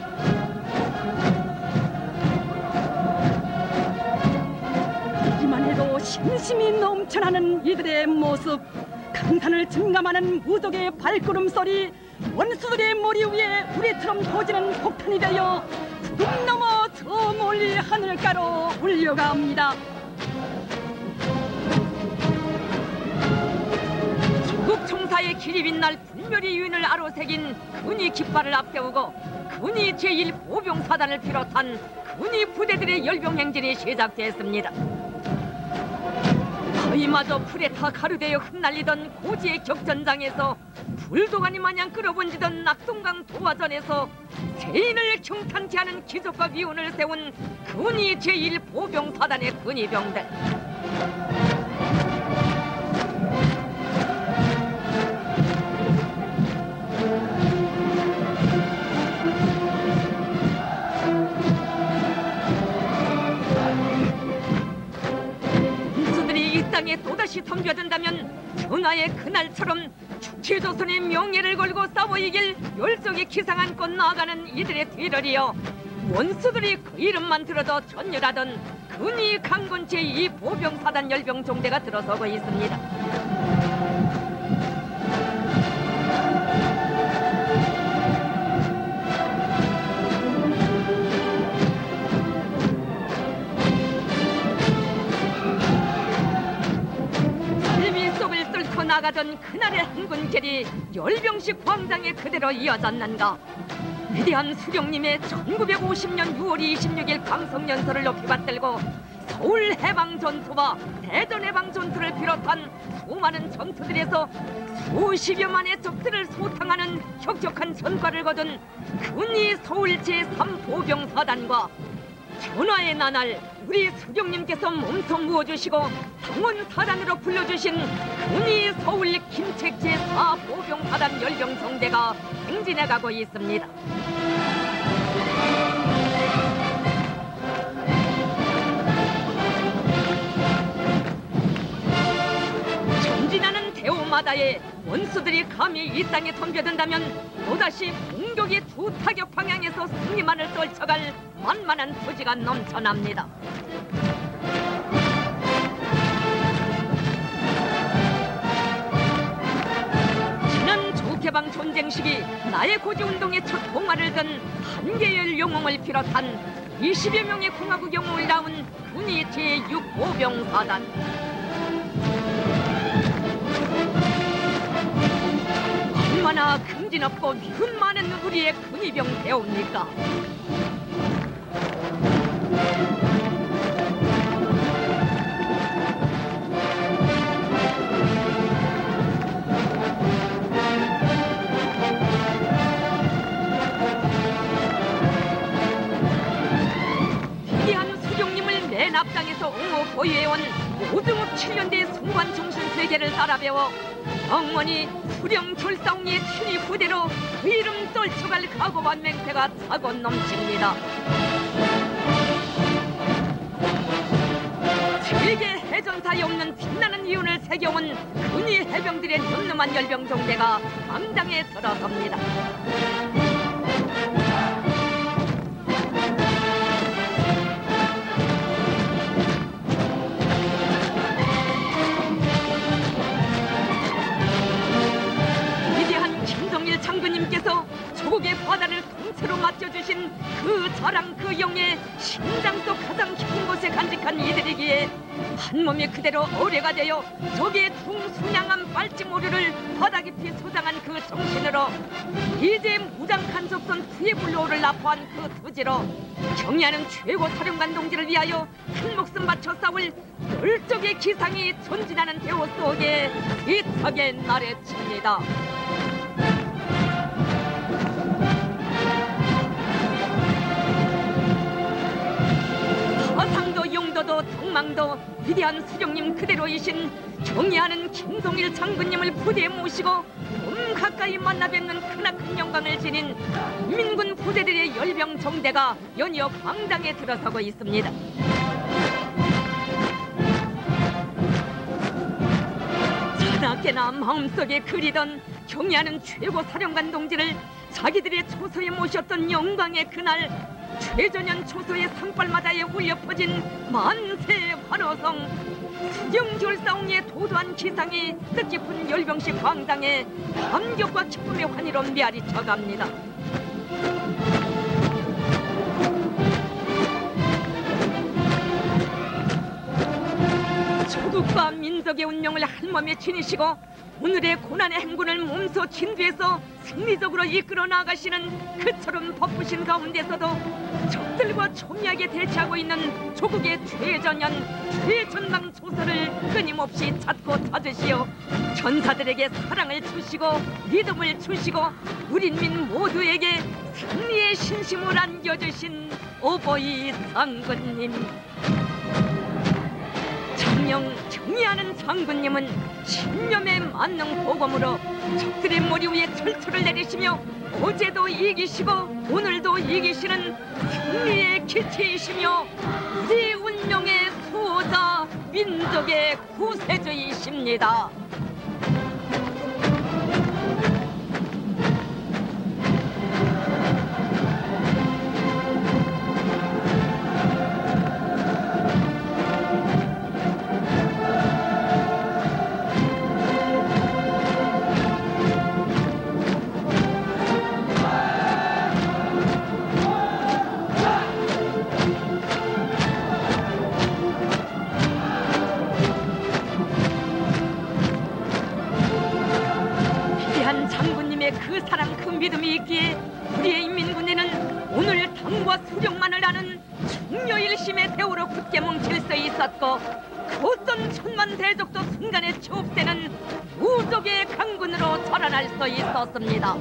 신심이 넘쳐나는 이들의 모습, 강산을 증감하는 무적의 발걸음 소리, 원수들의 머리 위에 우리처럼 터지는 폭탄이 되어 구름 넘어 저 멀리 하늘가로 울려갑니다. 조국 총사의 길이 빛날 분별의 유인을 아로새긴 군의 깃발을 앞세우고 군의 제일 보병사단을 비롯한 군의 부대들의 열병행진이 시작됐습니다. 이마저 풀에 타 가루되어 흩날리던 고지의 격전장에서 불도가니 마냥 끌어번지던 낙동강 도화전에서 세인을 경탄케 하는 기적과 미운을 세운 군의 제일 보병사단의 군의병들. 땅에 또다시 덤벼든다면 전하의 그날처럼 주체조선의 명예를 걸고 싸워 이길 열정이 기상한껏 나아가는 이들의 뒤를 이어 원수들이 그 이름만 들어도 전율하던 군의 강군 제이 보병사단 열병종대가 들어서고 있습니다. 나가던 그날의 행군길이 열병식 광장에 그대로 이어졌는가. 위대한 수령님의 천구백오십 년 유월 이십육일 강성연설을 높이 받들고 서울 해방전투와 대전 해방전투를 비롯한 수많은 전투들에서 수십여만의 적들을 소탕하는 혁혁한 전과를 거둔 군의 서울 제삼 보병사단과 전화의 나날 우리 수령님께서 몸통 부어주시고 당원사단으로 불러주신 군의 서울 김책 제사 보병사단 열병정대가 행진해가고 있습니다. 바다에 원수들이 감히 이 땅에 덤벼든다면 또다시 공격이 두 타격 방향에서 승리만을 떨쳐갈 만만한 부지가 넘쳐납니다. 지난 조개방 전쟁 시기 나의 고지운동의 첫 봉화를 든 한계열 영웅을 비롯한 이십여 명의 공화국 영웅을 낳은 군이 제육 보병사단. 얼마나 긍진없고 미운 많은 우리의 군의병 배웁니까? 위대한 수령님을 맨 앞장에서 옹호 보유해온 오등업 칠 년대 순관 정신 세계를 따라 배워 영원히 수령 졸사옹의 친위 부대로 그 이름 떨쳐갈 각오와 맹세가 차고 넘칩니다. 세계 해전사에 없는 빛나는 이윤을 새겨온 근위 해병들의 늠름한 열병 정대가 광장에 들어섭니다. 장군님께서 조국의 바다를 통째로 맡겨주신 그 자랑 그 영예 심장 속 가장 깊은 곳에 간직한 이들이기에 한 몸이 그대로 어뢰가 되어 적의 둥순양한 빨치모류를 바다 깊이 소장한 그 정신으로 이제 무장 간섭선 구해불로를 납포한 그 투지로 경의하는 최고 사령관 동지를 위하여 한 목숨 바쳐 싸울 열적의 기상이 전진하는 대호 속에 이탁의 날에 칩니다. 서상도 용도도 덕망도 위대한 수령님 그대로이신 경의하는 김동일 장군님을 부대에 모시고 몸 가까이 만나 뵙는 크나큰 영광을 지닌 인민군 부대들의 열병 정대가 연이어 광장에 들어서고 있습니다. 자나깨나 마음속에 그리던 경의하는 최고 사령관 동지를 자기들의 초소에 모셨던 영광의 그날, 최전년 초소의 산발마다에 울려 퍼진 만세 환호성, 수령졸사옹의 도도한 기상이 뜻깊은 열병식 광장에 감격과 기쁨의 환희로 메아리쳐갑니다. 조국과 민족의 운명을 한몸에 지니시고 오늘의 고난의 행군을 몸소 진두해서 승리적으로 이끌어 나가시는 그처럼 바쁘신 가운데서도 적들과 첨예하게 대치하고 있는 조국의 최전연, 최전방 초소를 끊임없이 찾고 찾으시어 전사들에게 사랑을 주시고 믿음을 주시고 우리 인민 모두에게 승리의 신심을 안겨주신 오보이 장군님. 정령 경의하는 장군님은 신념의 만능 보검으로 적들의 머리 위에 철철을 내리시며 어제도 이기시고 오늘도 이기시는 승리의 기체이시며 우리 운명의 수호자, 민족의 구세주이십니다. 그 사랑 그 믿음이 있기에 우리의 인민군대는 오늘 당과 수령만을 아는 중요일심의 대우로 굳게 뭉칠 수 있었고 어떤 천만 대적도 순간에 취업되는 무적의 강군으로 자라날 수 있었습니다.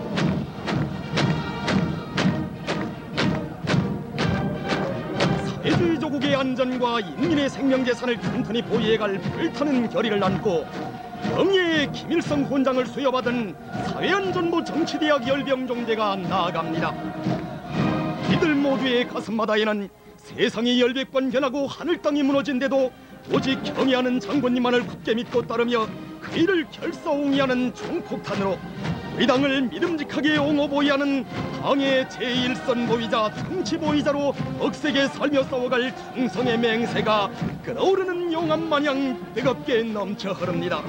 사회주의 조국의 안전과 인민의 생명재산을 튼튼히 보호해갈 불타는 결의를 안고 경의의 김일성 훈장을 수여받은 사회안전부 정치대학 열병종대가 나아갑니다. 이들 모두의 가슴마다에는 세상이 열백 번 변하고 하늘 땅이 무너진데도 오직 경의하는 장군님만을 굳게 믿고 따르며 그 일을 결사옹이하는 총폭탄으로 우리 당을 믿음직하게 옹호보위하는 당의 제일선 보위자, 정치 보위자로 억세게 살며 싸워갈 충성의 맹세가 끓어오르는 용암 마냥 뜨겁게 넘쳐 흐릅니다.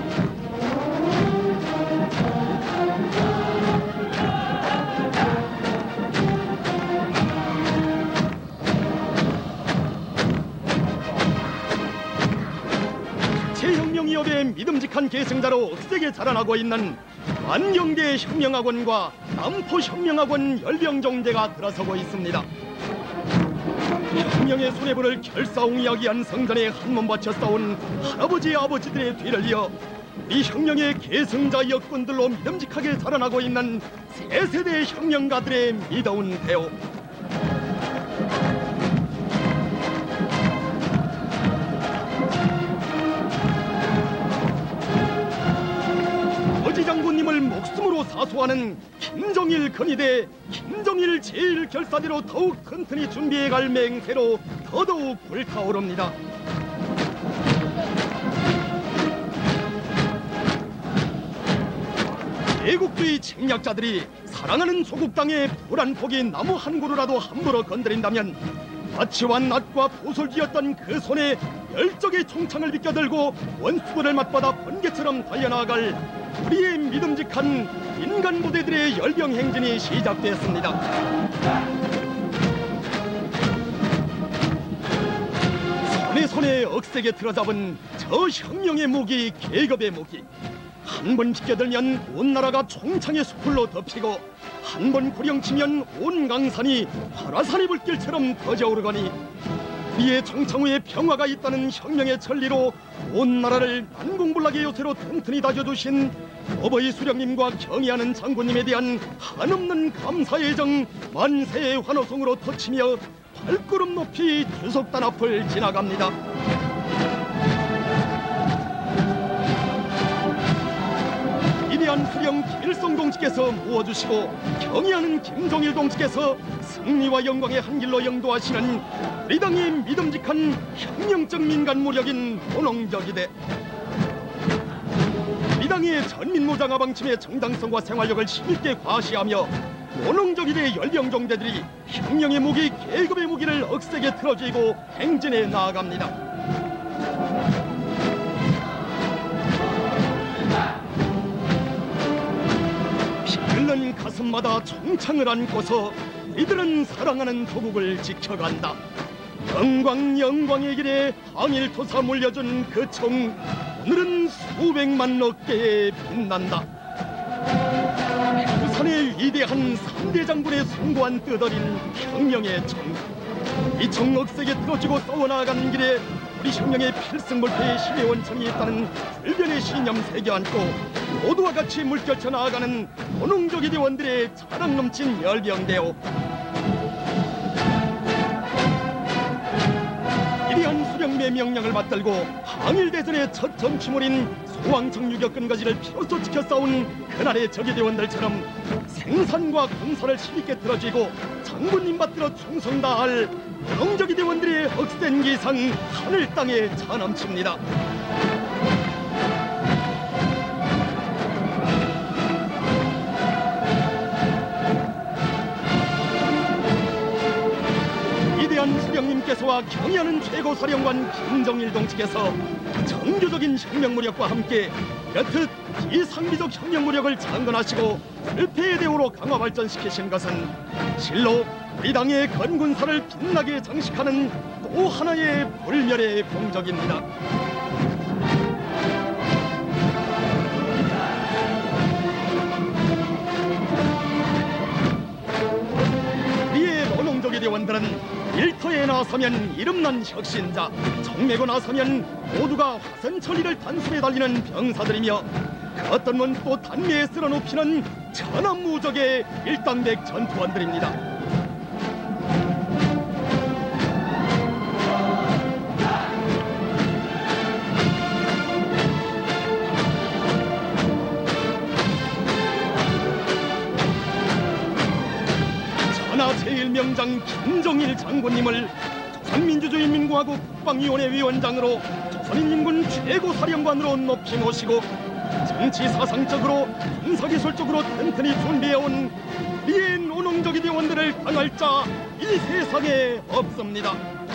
혁명이업의 믿음직한 계승자로 억세게 자라나고 있는 완경대 혁명학원과 남포 혁명학원 열병종대가 들어서고 있습니다. 혁명의 수레불을 결사옹이하기 위한 성전에 한몸 바쳐 싸운 할아버지 아버지들의 뒤를 이어 우리 혁명의 계승자 역군들로 믿음직하게 자라나고 있는 세 세대 혁명가들의 미더운 대오. 장군님을 목숨으로 사수하는 김정일 건의대 김정일 제일 결사대로 더욱 튼튼히 준비해갈 맹세로 더더욱 불타오릅니다. 애국주의 침략자들이 사랑하는 조국 땅의 불안 폭이 나무 한 그루라도 함부로 건드린다면 마치와 낫과 보솔기였던 그 손에 열적의 총창을 비껴들고 원수들을 맞받아 번개처럼 달려나갈 우리의 믿음직한 인간 부대들의 열병 행진이 시작됐습니다. 손에 손에 억세게 틀어잡은 저 혁명의 무기, 계급의 무기. 한 번 비껴들면 온 나라가 총창의 수풀로 덮이고 한 번 구령치면 온 강산이 화라산의 불길처럼 터져오르거니 우리의 총창후에 평화가 있다는 혁명의 천리로 온 나라를 난공불락의 요새로 튼튼히 다져주신 어버이 수령님과 경의하는 장군님에 대한 한없는 감사의 정 만세의 환호성으로 터치며 발걸음 높이 주석단 앞을 지나갑니다. 위대한 수령 김일성 동지께서 모아주시고 경의하는 김정일 동지께서 승리와 영광의 한 길로 영도하시는 우리 당의 믿음직한 혁명적 민간 무력인 모농적이대. 우리 당의 전민무장 하방침의 정당성과 생활력을 힘있게 과시하며 모농적이대 열병종대들이 혁명의 무기, 계급의 무기를 억세게 틀어쥐고 행진해 나아갑니다. 끓는 가슴마다 총창을 안고서 이들은 사랑하는 조국을 지켜간다. 영광 영광의 길에 항일토사 물려준 그 총 오늘은 수백만 어깨에 빛난다. 부산의 위대한 삼대 장군의 숭고한 뜻어린 혁명의 총. 이 총 억세게 틀어지고 싸워나가는 길에 우리 혁명의 필승불패의 힘의 원천이 있다는 불변의 신념 새겨안고 모두와 같이 물결쳐 나아가는 모농적이 대원들의 자랑 넘친 열병대오. 위대한 수령의 명령을 받들고 항일대전의 첫 전취물인 소왕청 유격근거지를 피로써 지켜 싸운 그날의 적의대원들처럼 생산과 공사를 힘있게 틀어쥐고 장군님 받들어 충성 다할 모농적이 대원들의 억센 기상 하늘 땅에 자넘칩니다. 위대한 수령님께서와 경의하는 최고사령관 김정일 동지께서 정교적인 혁명무력과 함께 이렇듯 비상비적 혁명무력을 창건하시고 불패의 대우로 강화 발전시키신 것은 실로 우리 당의 건군사를 빛나게 장식하는 또 하나의 불멸의 공적입니다. 우리의 모농적의 대원들은 일터에 나서면 이름난 혁신자, 정매고 나서면 모두가 화선천리를 단숨에 달리는 병사들이며 그 어떤 원도 단매에 쓸어눕히는 천하무적의 일당백 전투원들입니다. 제일명장 김정일 장군님을 조선민주주의인민공화국 국방위원회 위원장으로 조선인민군 최고사령관으로 높이 모시고 정치 사상적으로 군사기술적으로 튼튼히 준비해온 우리의 노농적인 요원들을 당할 자 이 세상에 없습니다.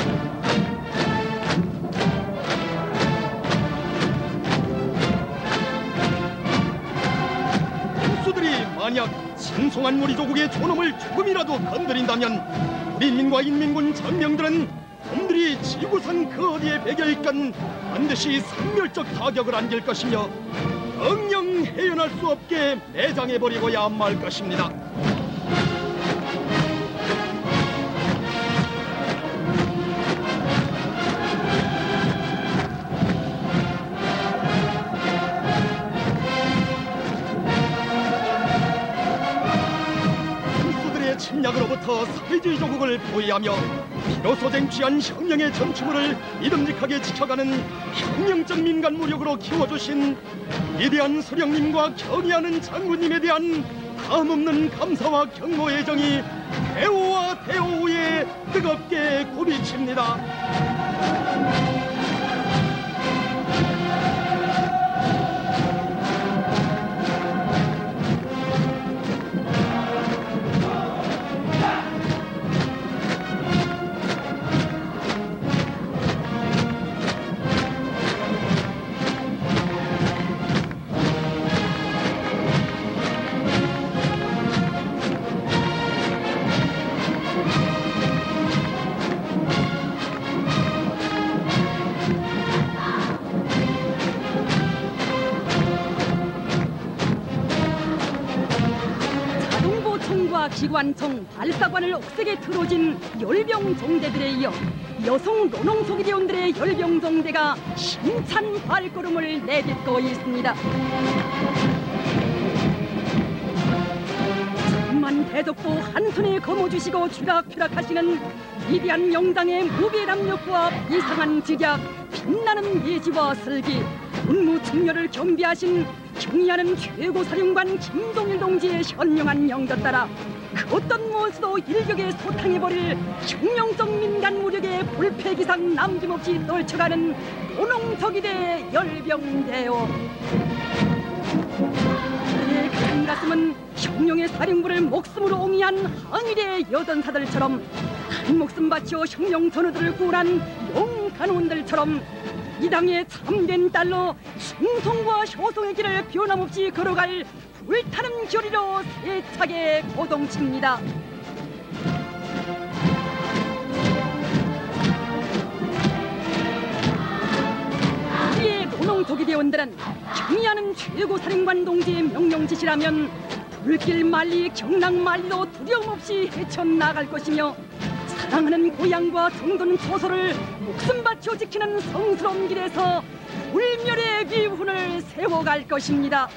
군수들이 만약 신성한 우리 조국의 존엄을 조금이라도 건드린다면 우리 인민과 인민군 장병들은 놈들이 지구상 그 어디에 배겨있건 반드시 산멸적 타격을 안길 것이며 영영 헤어날 수 없게 매장해버리고야 말 것입니다. 군수들의 침략으로부터 사회주의 조국을 보위하며 비로소 쟁취한 혁명의 전추물을 믿음직하게 지켜가는 혁명적 민간 무력으로 키워주신 위대한 소령님과 경의하는 장군님에 대한 다음없는 감사와 경고의 정이 대오와 대오후에 뜨겁게 굽이칩니다. 기관총, 발사관을 억세게 틀어진 열병종대들에 이어 여성 노농소기대원들의 열병종대가 힘찬 발걸음을 내딛고 있습니다. 천만 대적보 한 손에 거머쥐시고 쥐락펴락하시는 위대한 영당의 무비람력과 이상한 직약, 빛나는 예지와 슬기, 문무충렬을 겸비하신 경의하는 최고사령관 김동일 동지의 현명한 영도 따라 그 어떤 무엇도 일격에 소탕해버릴 혁명적 민간 무력의 불패기상 남김없이 떨쳐가는 노농서기대 열병대요. 그의 큰 가슴은 혁명의 사령부를 목숨으로 옹이한 항일의 여전사들처럼 한 목숨 바쳐 혁명 전우들을 구원한 용간원들처럼 이 당의 참된 딸로 충성과 효성의 길을 변함없이 걸어갈 불타는 결의로 세차게 고동칩니다. 우리의 노농토기대원들은 경의하는 최고사령관 동지의 명령지시라면 불길 만리 경락 만리도 두려움 없이 헤쳐나갈 것이며 사랑하는 고향과 정든 처소를 목숨 바쳐 지키는 성스러운 길에서 불멸의 위훈을 세워갈 것입니다.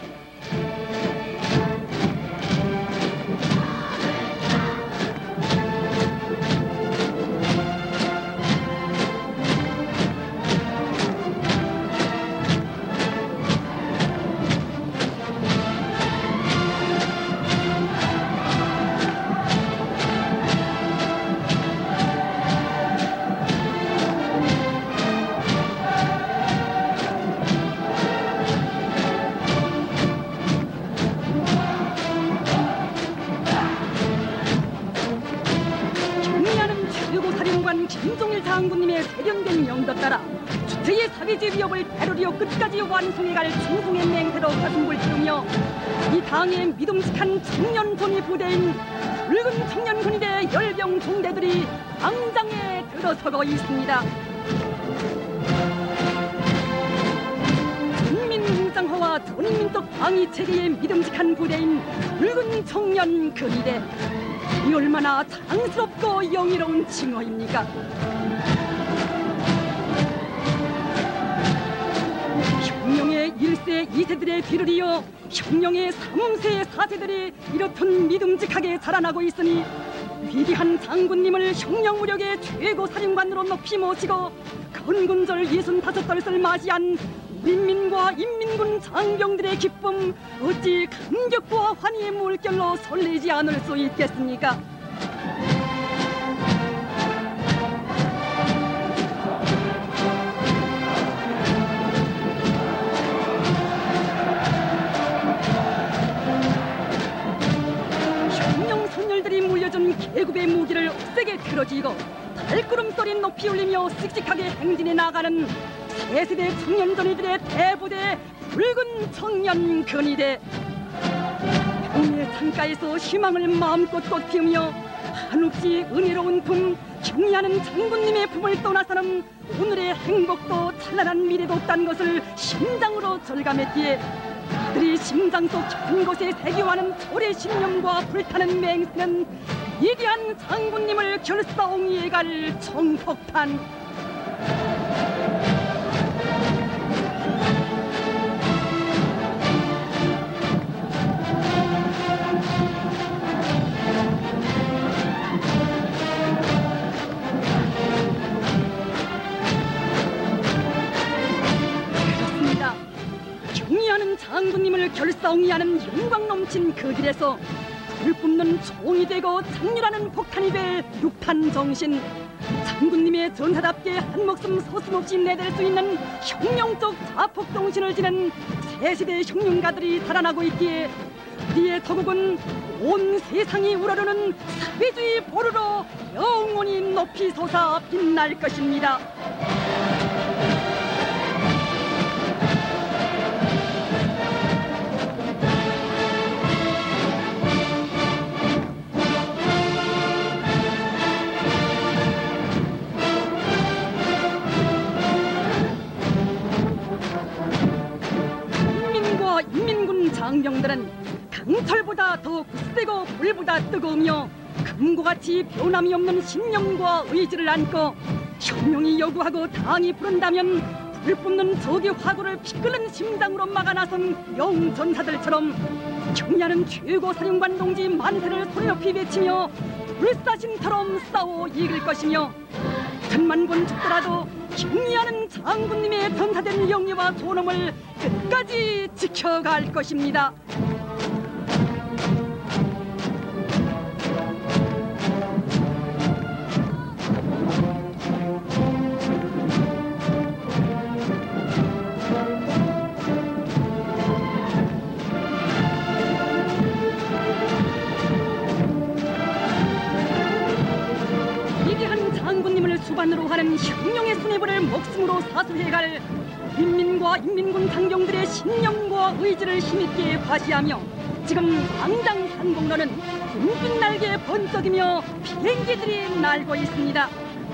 김동일 장군님의 세련된 명도 따라 주체의 사회주의 위협을 배로리어 끝까지 완성해갈 충성의 맹세로 가슴을 태우며 이 당의 믿음직한 청년손이 부대인 붉은 청년군인의 열병 종대들이 광장에 들어서고 있습니다. 전민무장화와 전인민족 방위체계의 믿음직한 부대인 붉은 청년 근위대, 이 얼마나 자랑스럽고 영예로운 칭호입니까? 혁명의 일세 이세들의 뒤를 이어 혁명의 삼세 사세들이 이렇듯 믿음직하게 자라나고 있으니 위대한 장군님을 혁명 무력의 최고 사령관으로 높이 모시고 건군절 예순다섯 달을 맞이한 민민과 인민군 장병들의 기쁨, 어찌 감격과 환희의 물결로 설레지 않을 수 있겠습니까? 굳세게 틀어지고 발걸음 소리 높이 울리며 씩씩하게 행진해 나가는 세세대 청년전이들의 대부대 붉은 청년 근위대. 평의 창가에서 희망을 마음껏 꽃피우며 한없이 은혜로운 품 경의하는 장군님의 품을 떠나서는 오늘의 행복도 찬란한 미래도 없다는 것을 심장으로 절감했기에 그들이 심장 속 깊은 곳에 새겨와는 철의 신념과 불타는 맹세는 위대한 장군님을 결사옹이해 갈 정폭탄. 그렇습니다. 경의하는 장군님을 결사옹이하는 영광 넘친 그 길에서 불 뿜는 총이 되고 장렬하는 폭탄이 될 육탄 정신. 장군님의 전사답게 한 목숨 서슴없이 내댈 수 있는 혁명적 자폭 정신을 지닌 세시대 혁명가들이 달아나고 있기에 우리의 터국은 온 세상이 우러르는 사회주의 보루로 영원히 높이 솟아 빛날 것입니다. 인민군 장병들은 강철보다 더 굳세고 불보다 뜨거우며 금과 같이 변함이 없는 신념과 의지를 안고 혁명이 요구하고 당이 부른다면 불 뿜는 적의 화구를 피 끓는 심장으로 막아 나선 영전사들처럼 경의하는 최고 사령관 동지 만세를 소리높이 외치며 불사신처럼 싸워 이길 것이며 천만 번 죽더라도 경의하는 장군님의 전사된 영예와 존엄을 끝까지 지켜갈 것입니다. 장군님을 수반으로 하는 혁명의 수뇌부를 목숨으로 사수해갈 인민과 인민군 장병들의 신념과 의지를 힘있게 과시하며 지금 당장 산공로는 은빛 날개 번쩍이며 비행기들이 날고 있습니다.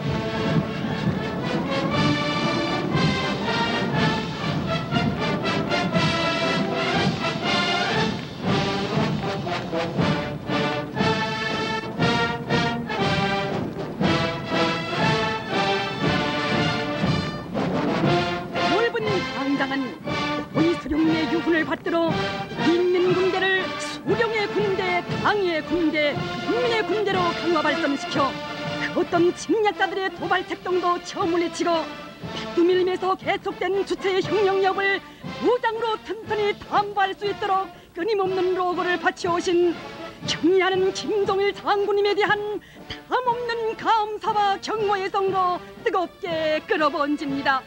우리 수령의 유훈을 받들어 인민군대를 수령의 군대, 당의 군대, 국민의 군대로 강화 발전시켜 그 어떤 침략자들의 도발 책동도 처 물리치고 백두밀림에서 계속된 주체의 혁명력을 무장으로 튼튼히 담보할 수 있도록 끊임없는 로고를 바치오신 경의하는 김동일 장군님에 대한 탐없는 감사와 경호의 성으로 뜨겁게 끌어번집니다.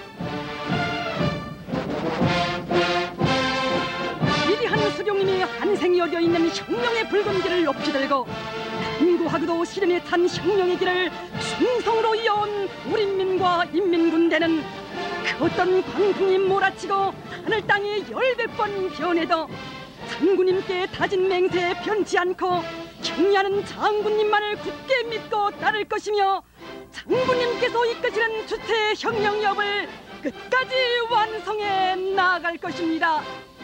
위대한 수령님이 한생이 어려있는 혁명의 붉은 길을 높이 들고 강구하고도 시련에 탄 혁명의 길을 충성으로 이어온 우리 인민과 인민군대는 그 어떤 광풍이 몰아치고 하늘 땅이 열백 번 변해도 장군님께 다진 맹세에 변치 않고 경의하는 장군님만을 굳게 믿고 따를 것이며 장군님께서 이끄시는 주체의 혁명력을 끝까지 완성해 나아갈 것입니다.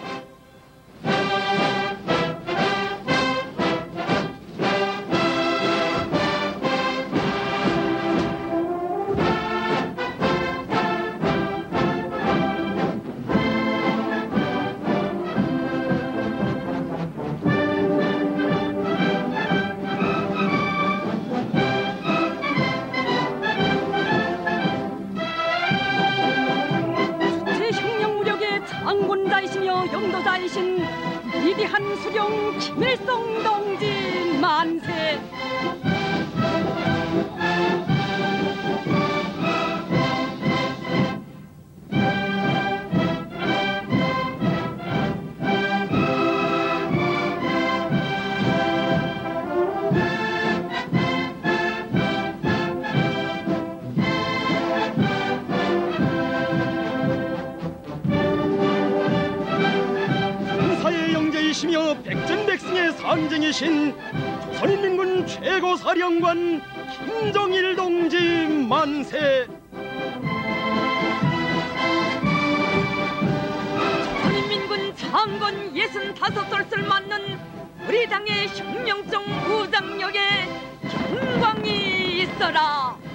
장군자이시며 영도자이신 위대한 수령 김일성 동지 만세. 영웅이시며 백전백승의 상징이신 조선인민군 최고사령관 김정일 동지 만세. 조선인민군 장건 예순다섯 돌을 맞는 우리 당의 혁명정 무장력에 영광이 있어라.